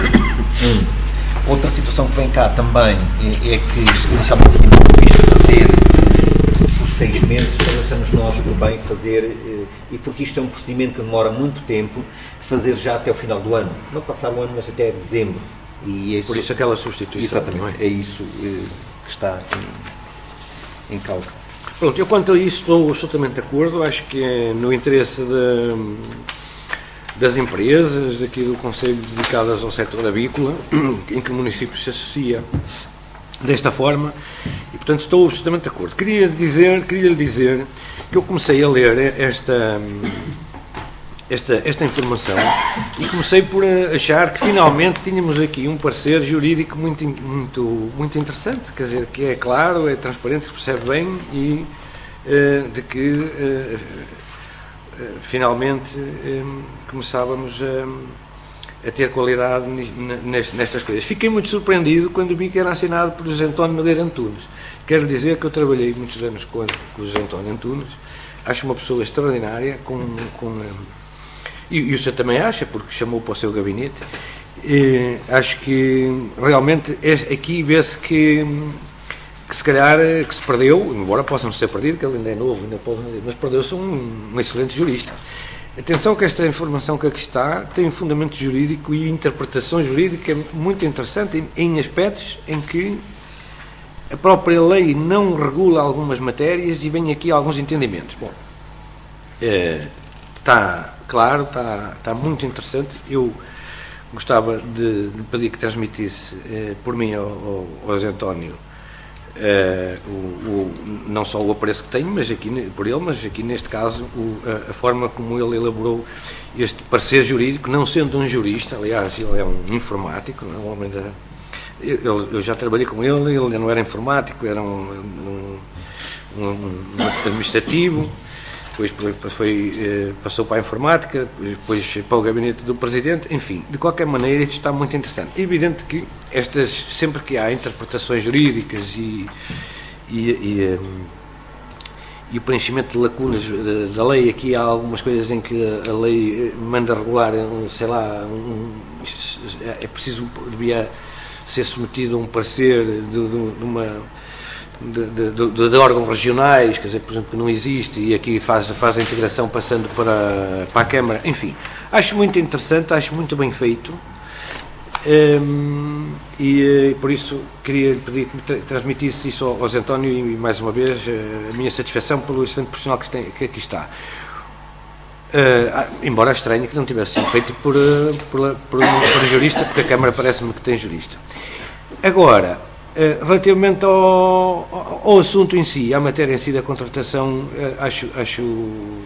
um. Outra situação que vem cá também é, é que inicialmente tínhamos previsto fazer por seis meses, pensamos nós por bem fazer, e porque isto é um procedimento que demora muito tempo, fazer já até o final do ano. Não passar o ano, mas até dezembro. E é isso, por isso aquela substituição. Exatamente, é? é isso que está em, em causa. Pronto, eu quanto a isso estou absolutamente de acordo, acho que é no interesse de, das empresas, daqui do Conselho dedicadas ao setor avícola, em que o município se associa desta forma, e portanto estou absolutamente de acordo. Queria dizer, queria lhe dizer que eu comecei a ler esta, esta, esta informação e comecei por achar que finalmente tínhamos aqui um parecer jurídico muito, muito, muito interessante, quer dizer, que é claro, é transparente, que percebe bem e uh, de que uh, uh, finalmente uh, começávamos a a ter qualidade nestas coisas. Fiquei muito surpreendido quando vi que era assinado por José António Nogueira Antunes. Quero dizer que eu trabalhei muitos anos com, com o José António Antunes, acho uma pessoa extraordinária, com, com, e, e o senhor também acha, porque chamou para o seu gabinete. E acho que realmente é, aqui vê-se que, que se calhar que se perdeu, embora possa-nos ter perdido, que ele ainda é novo, ainda pode, mas perdeu-se um, um excelente jurista. Atenção que esta informação que aqui está tem um fundamento jurídico e interpretação jurídica muito interessante em, em aspectos em que a própria lei não regula algumas matérias e vem aqui alguns entendimentos. Bom, é, está claro, está, está muito interessante. Eu gostava de, de pedir que transmitisse eh, por mim ao, ao, ao José António Uh, o, o, não só o apreço que tenho mas aqui, por ele, mas aqui neste caso o, a, a forma como ele elaborou este parecer jurídico, não sendo um jurista, aliás ele é um informático, não é? Um homem da, eu, eu já trabalhei com ele, ele não era informático, era um, um, um, um administrativo, depois foi, passou para a informática, depois para o gabinete do Presidente, enfim, de qualquer maneira isto está muito interessante. É evidente que estas, sempre que há interpretações jurídicas e, e, e, e o preenchimento de lacunas da, da lei, aqui há algumas coisas em que a lei manda regular, sei lá, um, é preciso, devia ser submetido a um parecer de, de, de uma... De, de, de, de órgãos regionais, quer dizer, por exemplo, que não existe, e aqui faz, faz a integração passando para, para a Câmara, enfim, acho muito interessante, acho muito bem feito, um, e, e por isso queria pedir que me tra transmitisse isso ao José António e mais uma vez a minha satisfação pelo excelente profissional que, tem, que aqui está. Uh, embora estranho que não tivesse sido feito por, uh, por, por, por jurista, porque a Câmara parece-me que tem jurista. Agora, relativamente ao, ao assunto em si, à matéria em si da contratação, acho, acho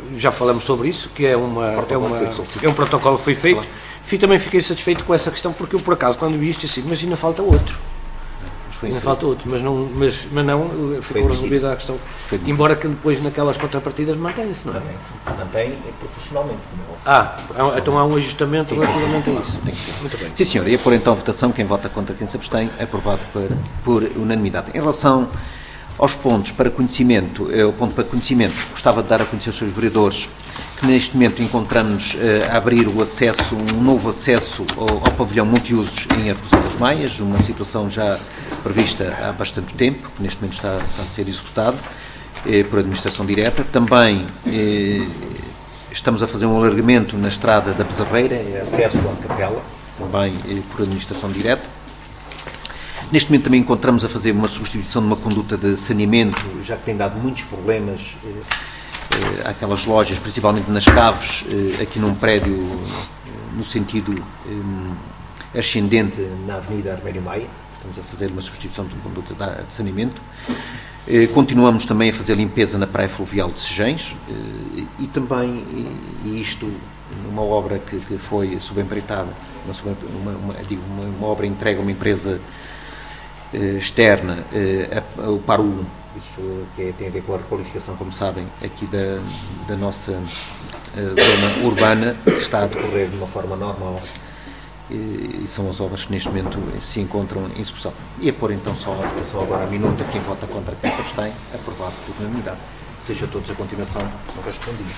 já falamos sobre isso, que é, uma, é, uma, é um protocolo que foi feito. Fui, também fiquei satisfeito com essa questão, porque eu, por acaso, quando vi isto, assim, mas ainda falta outro. Ainda falta outro, mas não, mas, mas não ficou resolvida a questão. Embora que depois, naquelas contrapartidas, mantém-se, não é? Mantém, mantém proporcionalmente. Ah, proporcionalmente. Então há um ajustamento relativamente a isso. Muito bem. Sim, senhor. E a pôr então a votação, quem vota contra, quem se abstém, é aprovado por, por unanimidade. Em relação aos pontos para conhecimento, o ponto para conhecimento, gostava de dar a conhecer aos seus vereadores que neste momento encontramos uh, a abrir o acesso, um novo acesso ao, ao pavilhão multiusos em Arcosão das Maias, uma situação já prevista há bastante tempo, que neste momento está, está a ser executado eh, por administração direta. Também eh, estamos a fazer um alargamento na estrada da Bezerreira, acesso à capela, também eh, por administração direta. Neste momento também encontramos a fazer uma substituição de uma conduta de saneamento, já que tem dado muitos problemas eh, eh, àquelas lojas, principalmente nas caves, eh, aqui num prédio eh, no sentido eh, ascendente na Avenida Arménio Maia. Estamos a fazer uma substituição de uma conduta de saneamento. Eh, continuamos também a fazer limpeza na praia fluvial de Sejães eh, e também, e, e isto numa obra que, que foi subempreitada, uma, uma, uma, digo, uma, uma obra entregue a uma empresa externa, uh, o PARU, isso que é, tem a ver com a requalificação, como sabem, aqui da, da nossa uh, zona urbana, que está a decorrer de uma forma normal e, e são as obras que neste momento se encontram em execução. E a pôr então só a votação agora à minuta, quem vota contra, quem se abstém, aprovado por unanimidade. Seja todos a continuação no resto do dia.